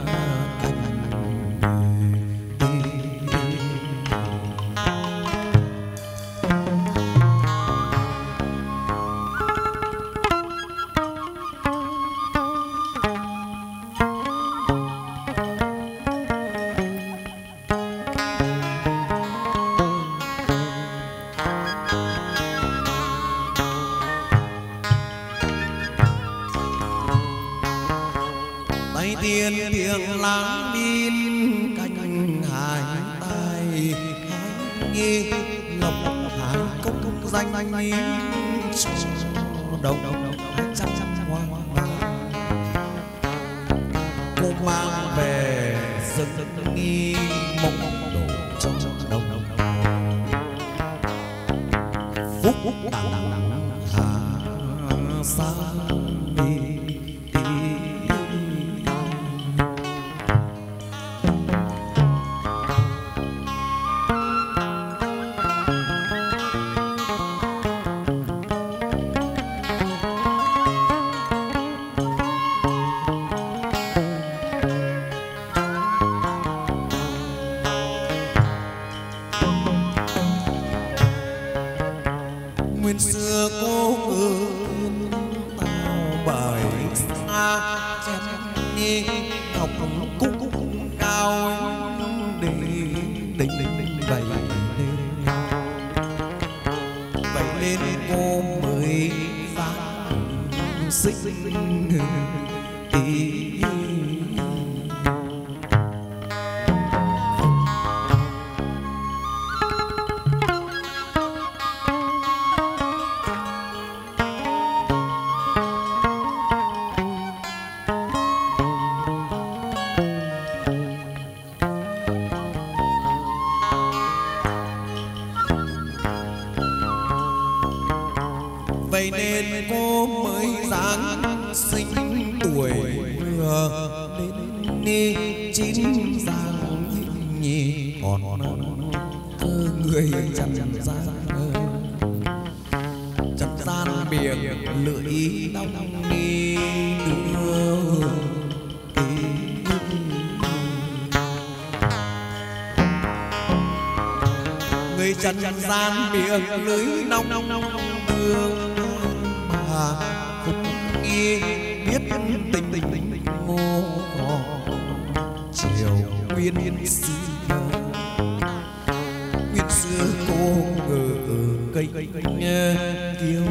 tiên tiếng láng bin canh hải tai hái nghi lộc hải công công danh nghi đồng đồng hai trăm trăm hoa cô mang về rừng nghi mộng đổ cho đồng phúc phúc đặng hà sa đi. Nguyên xưa cô ơn tao bởi xa chém nhi học cung cung cao để đình đình vậy nên vậy nên cô mới dám xích ý. Vậy nên cô mới dáng sinh tuổi vừa đến ni chín giang nhì còn cơ người trần gian trần gian biển lưỡi đong đi đưa người trần gian biển lưỡi nong nong đưa mà không nghe biết tình tình tình ngô chiều nguyên xưa nguyên xưa cô ngờ cây kiêu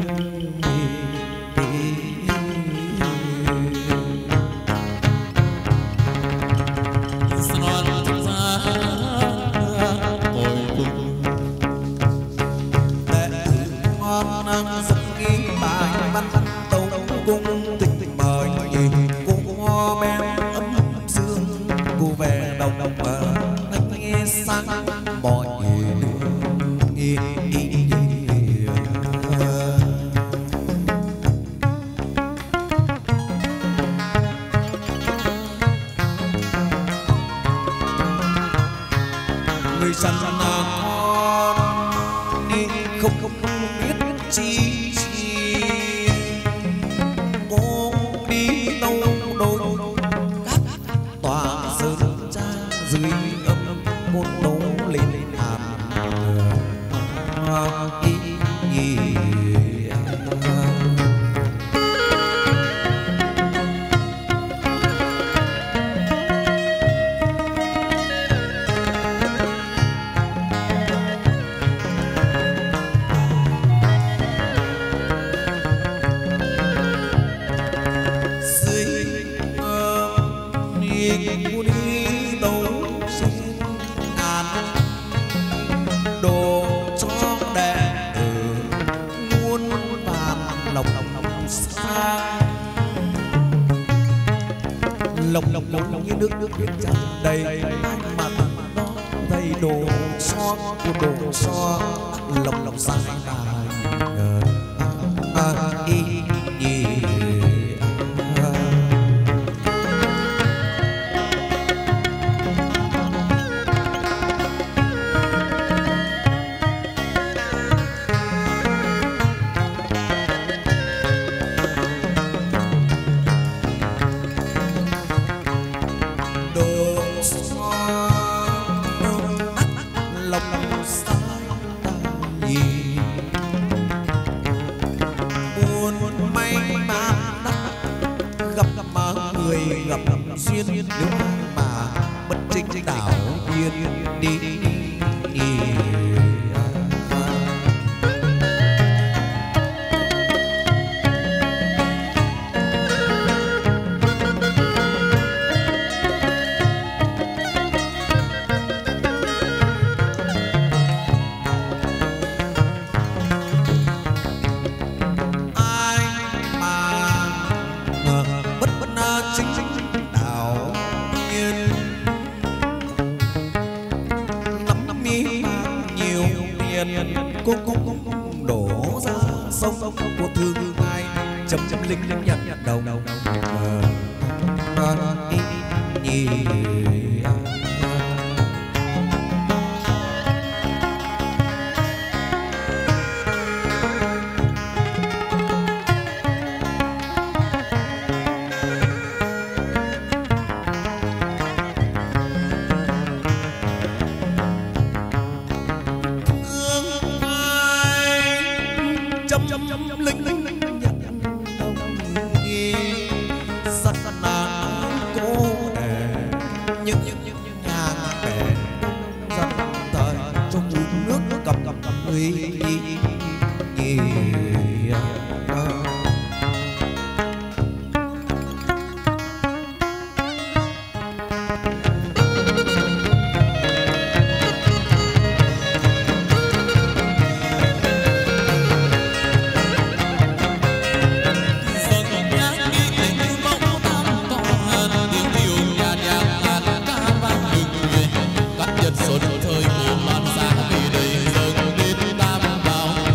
Thời của ban xa vì đây dâng đến tam bảo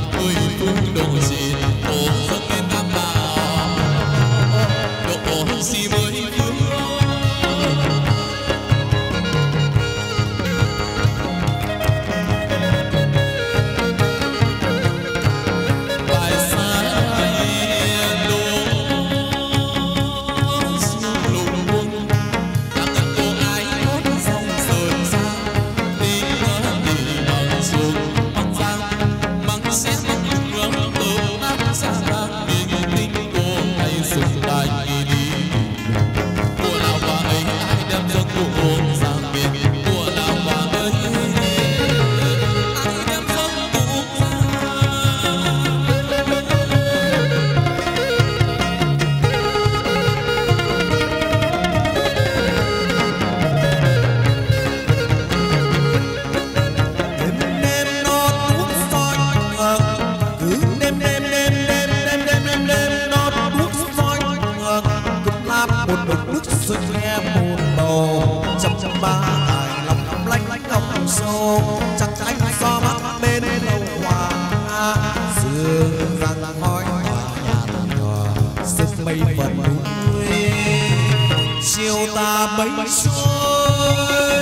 bấy xôi.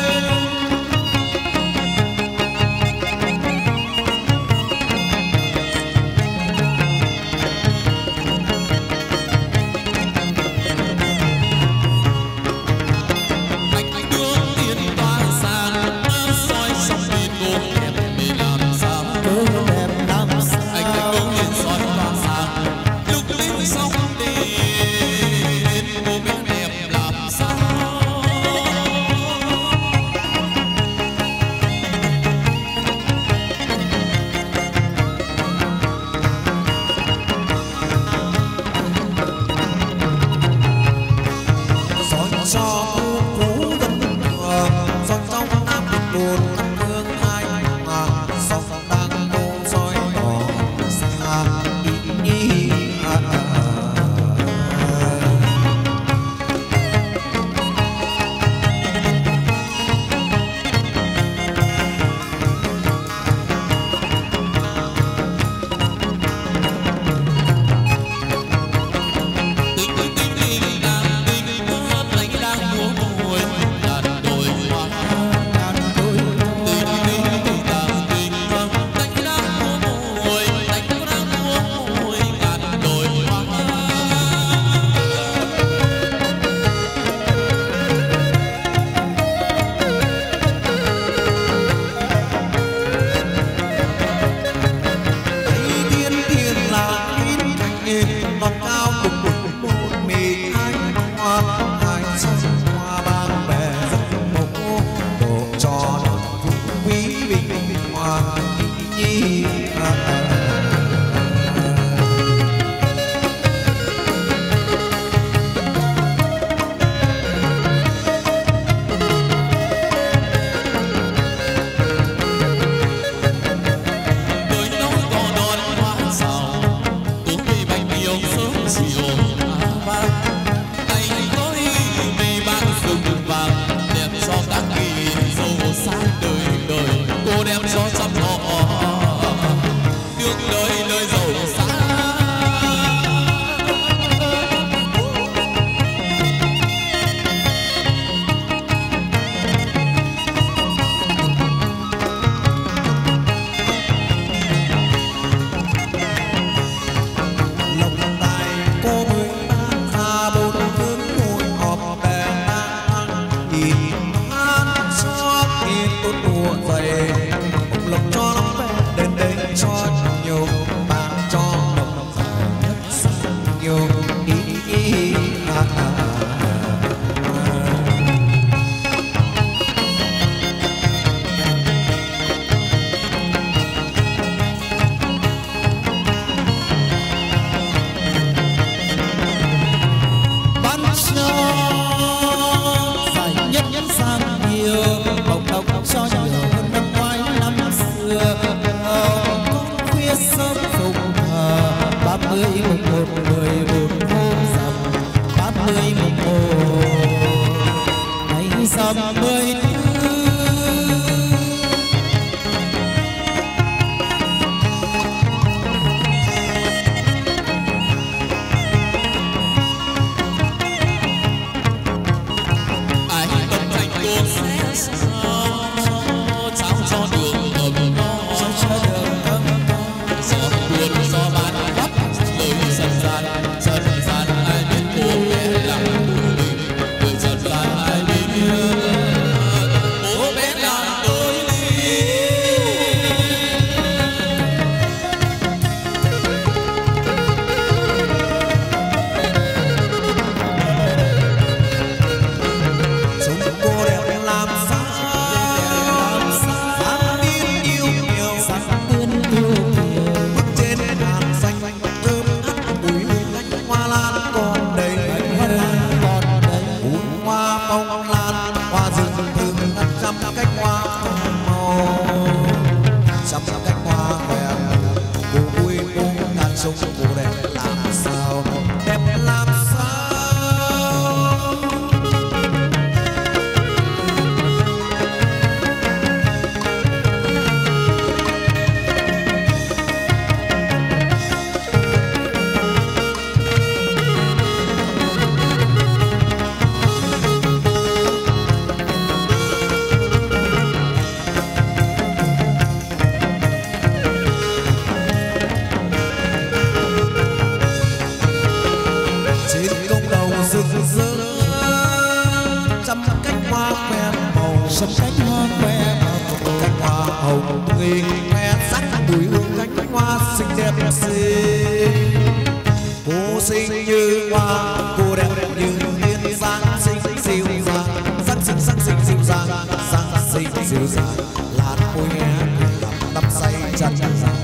nghi khoe sắc mùi hương cánh hoa xinh đẹp xinh. Cô xinh như hoa, cô đẹp như tiên, sáng xinh dịu dàng, sáng xinh sáng xinh dịu dàng, sáng xinh dịu dàng. Làn môi em làm đắm say chân gian.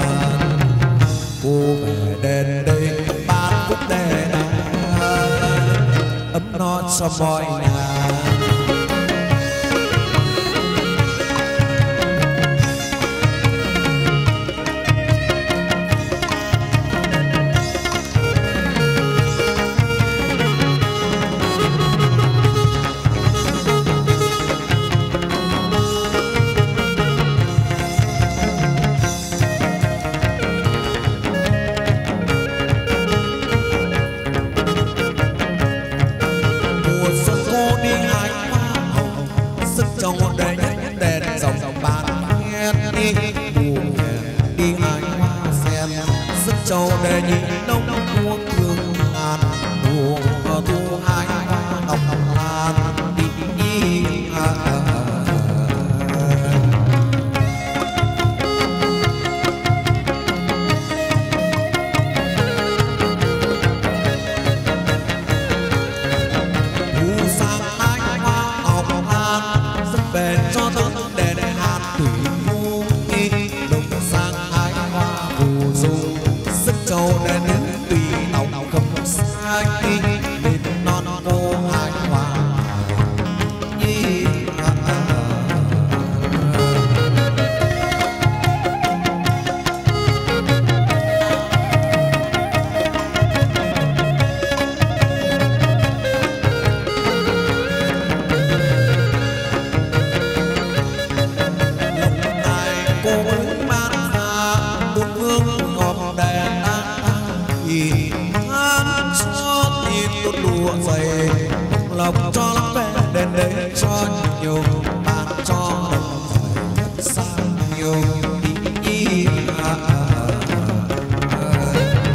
Cô về đến đây ban phúc đề ấm no cho mọi nhà. Châu đề nhị đông mua thương ngàn mùa thu hai hoa đọc lan đi đi à, à, à. Thu sang hai hoa ngọc lan rất bền cho tôi đèn hạt thủy thu nghi đông sang hai hoa phù dung châu đen đứng tùy lòng cầm sai bên non cô hai hoa nhi à, à, à. Lòng ai cô muốn mang ra một hương ngọt đèn hát cho tim tôi đùa dày lòng cho lắm vẻ đến đây cho nhiều bạn cho đồng dày sang nhiều ý ý à, à, à.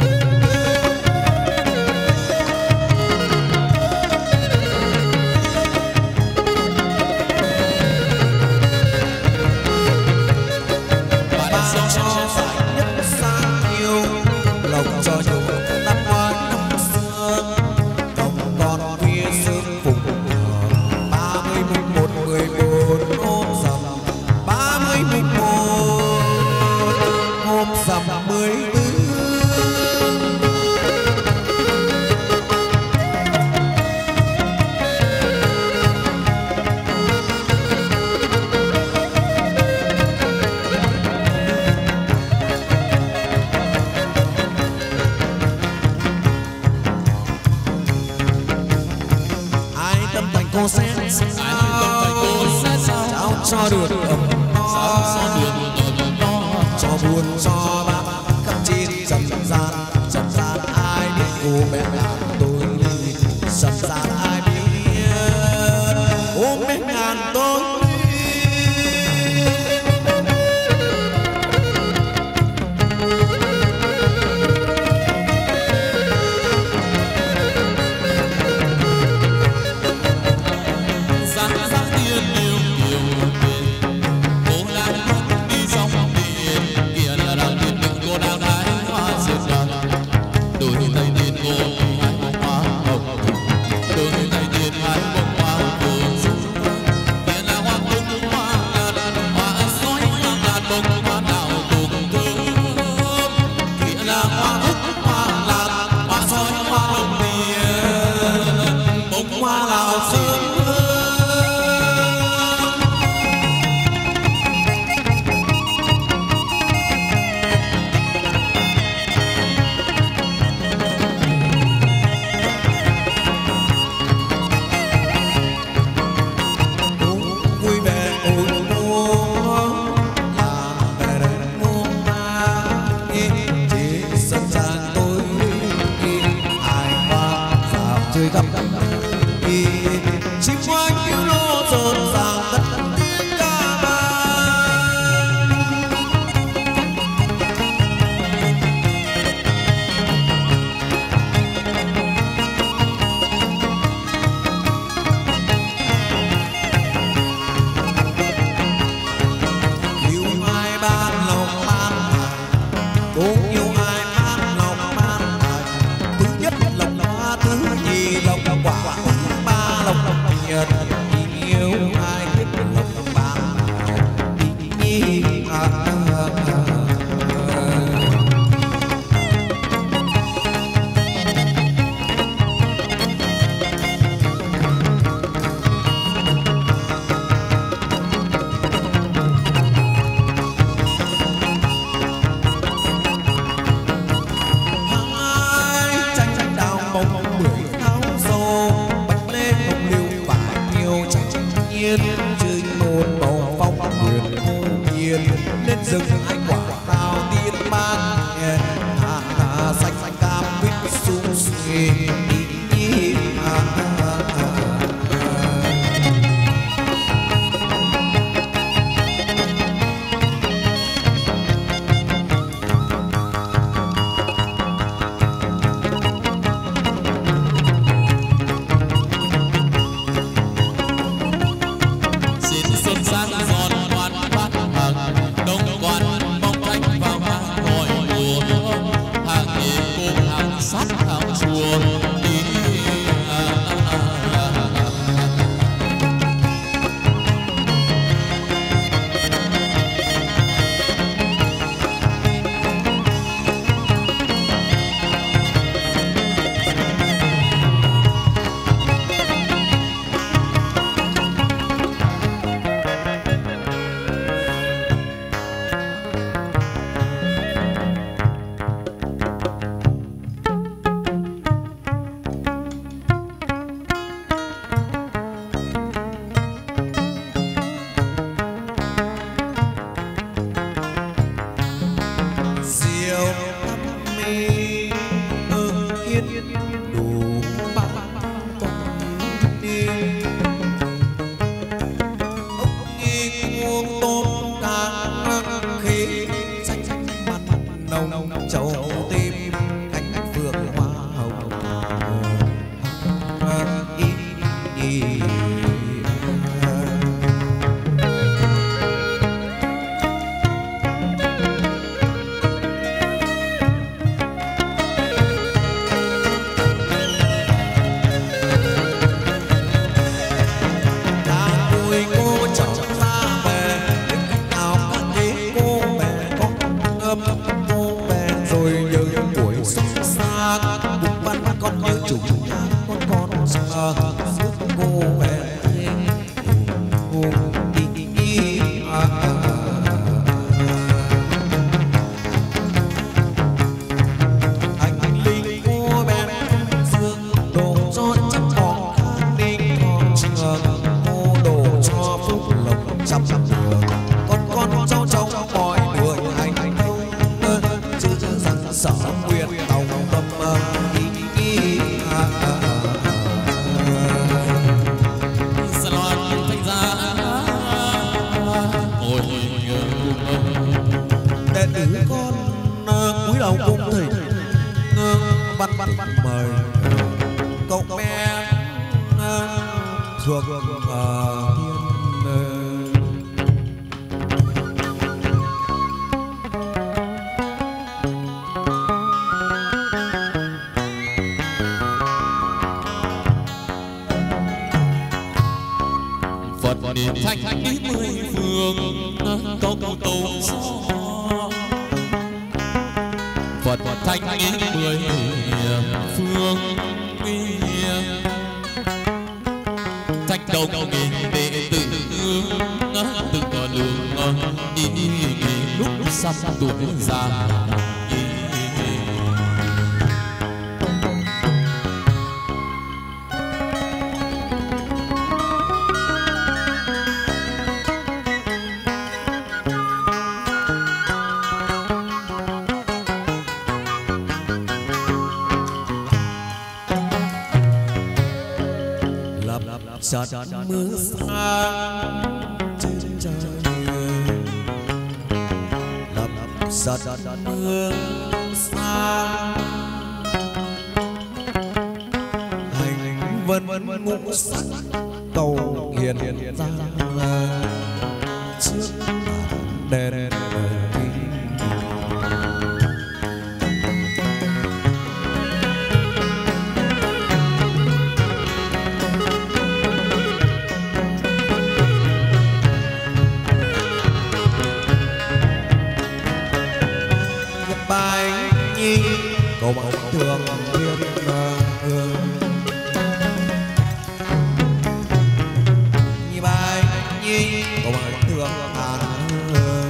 Bạn cho phải nhất sang nhiều lòng cho nhiều năm hoa năm xưa đồng còn phía sương phục ba mươi mùng một mười bốn hôm rằm ba mươi mùng một hôm rằm mười bốn. Cô sẽ sao cho được ấm no, cho buồn cho bác khắp trên trần gian. Trần gian ai biết cô bé ngàn tôi đi, trần gian ai biết cô bé ngàn tôi. Hãy subscribe cho kênh Ghiền Mì Gõ để không bỏ lỡ rừng hai quả đào tiên ban hà hà xanh xanh cam quýt sung suy giọt mưa xa trên trời, lập giọt mưa xa hành vân ngũ sắc cầu hiền ra trước đèn cầu bằng thương thiên hương như bài nhi cầu bằng thương hàn hương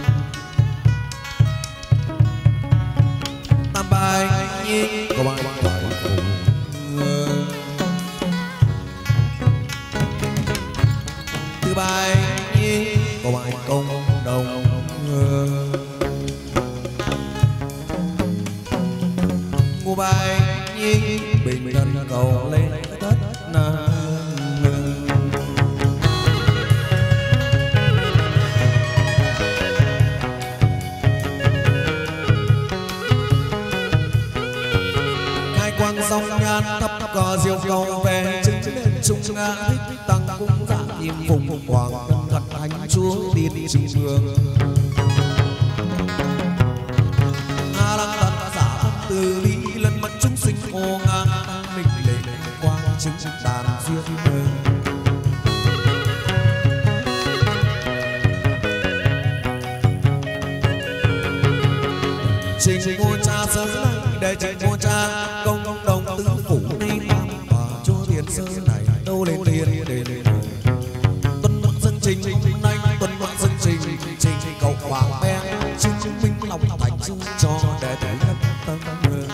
tam bài nhi cầu bằng thoại cùng hương tư bài nhi cầu bằng công đồng hương vai nhi bình thân cầu lên tất na quang sông nhan thấp cờ diều cầu về chứng lên trung nga thích tăng cung dạ kim phùng hoàng thân thật thánh chúa tiên trình đường a lăng tần giả từ bi lần mật chúng sinh ô nga mình lệ quang chứng đàn duyên mơ trình ngôi cha sớm nay để trình ngôi cha công đồng tứ phủ nay tam và cho tiền sơ này đâu lên tiền để tuần mật dân trình nay tuần mật dân trình trình cầu hoàng ven chứng minh lòng thành dung cho đệ tử nhất tâm hương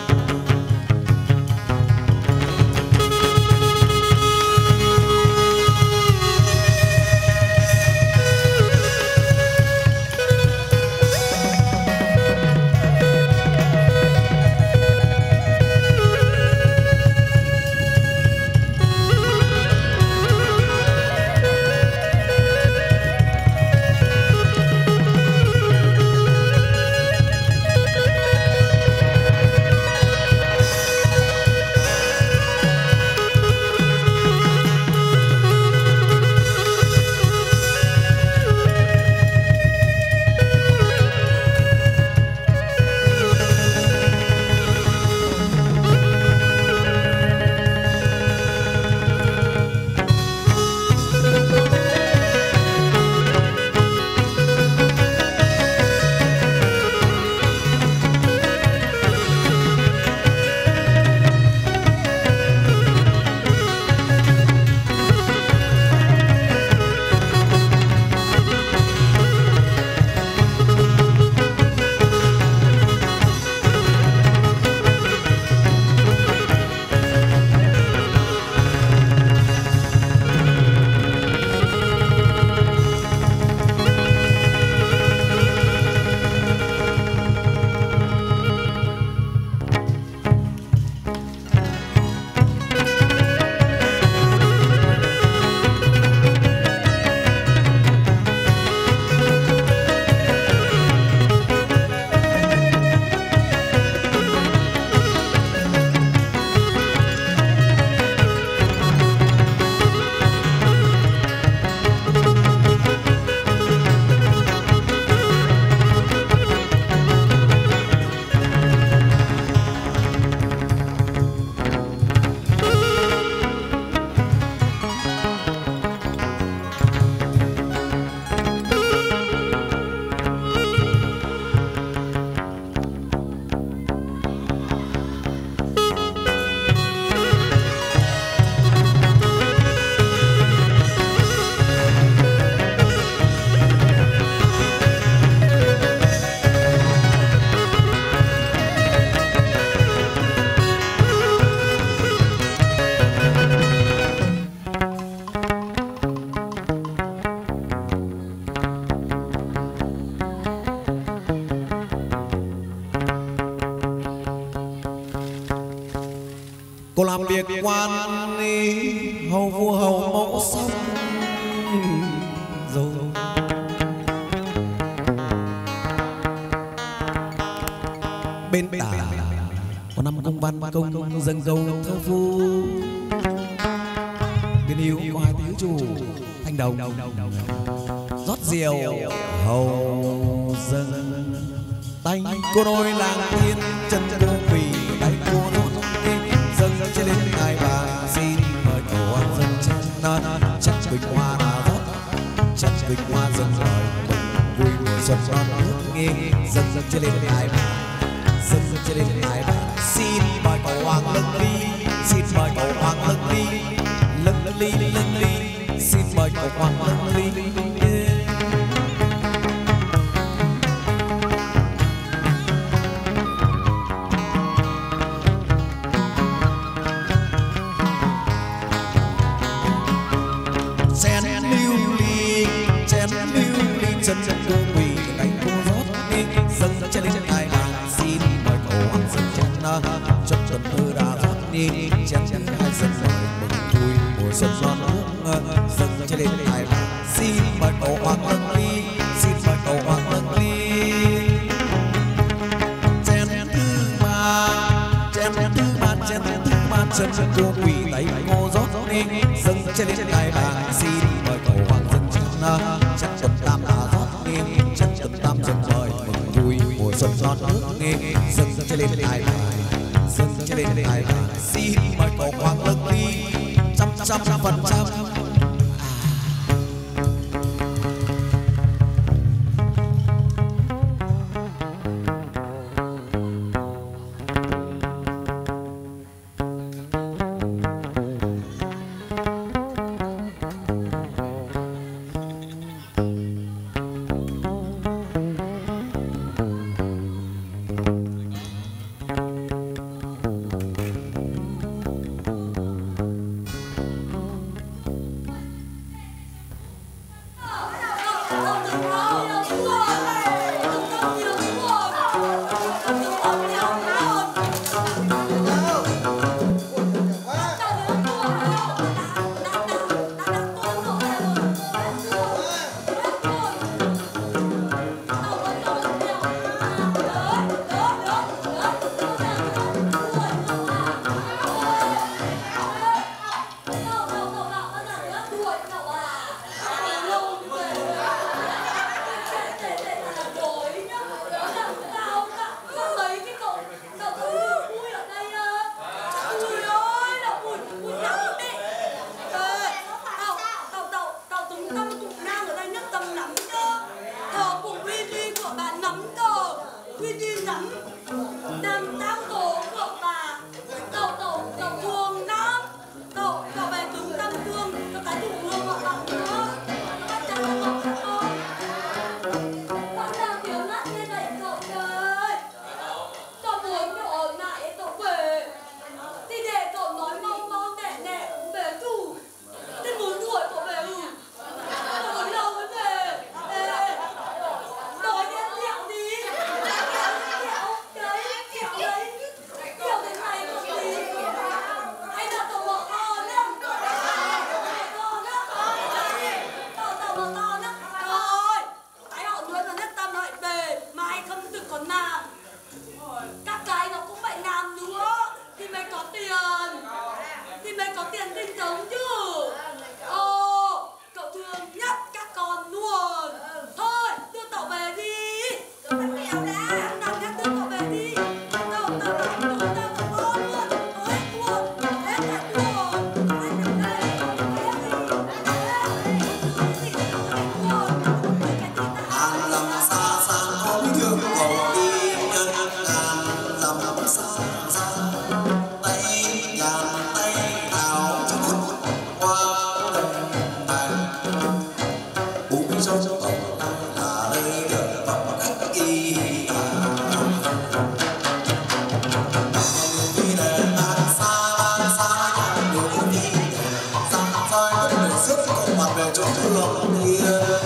cô làm việc quan hầu vua hầu mẫu xong rồi bên tả có năm công văn công dân câu thơ phu bên yêu có hai tứ chủ thanh đồng rót rượu hầu dân tay cô đôi làng tiên chân cô vì tay cô rót dân trên đến hai bà xin mời cầu an dân chân non chắc bình hoa là rót chắc bình hoa dân lời vui mùa xuân non nước nghe dân dân trên đến hai bà dân dân trên đến hai bà xin mời cầu hoàng lân ly xin mời cầu hoàng lân ly lân ly lân ly xin mời cầu hoàng lân ly chân chân cô quỳ đánh cô rót đi dân chân đến hai bà xin mời cầu ăn dân chân cho tuần dâng cho lên ngài vàng. Xin mời cậu hoàng nâng ly, xin mời cậu hoàng nâng ly. Chén thứ ba, chén thứ ba, chén thứ ba, chân cô quỳ tay cô rót đi, dâng cho lên ngài vàng. Xin mời cậu hoàng dâng chân chân tuần tam đã rót đi, chân tuần tam chân mời mừng vui mùa xuân non nước nghe, dâng cho lên ngài vàng, dâng cho lên ngài vàng. Xin mời cậu hoàng nâng ly, trăm trăm phần trăm.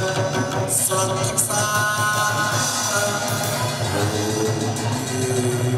Hãy subscribe cho kênh Ghiền Mì Gõ để không bỏ lỡ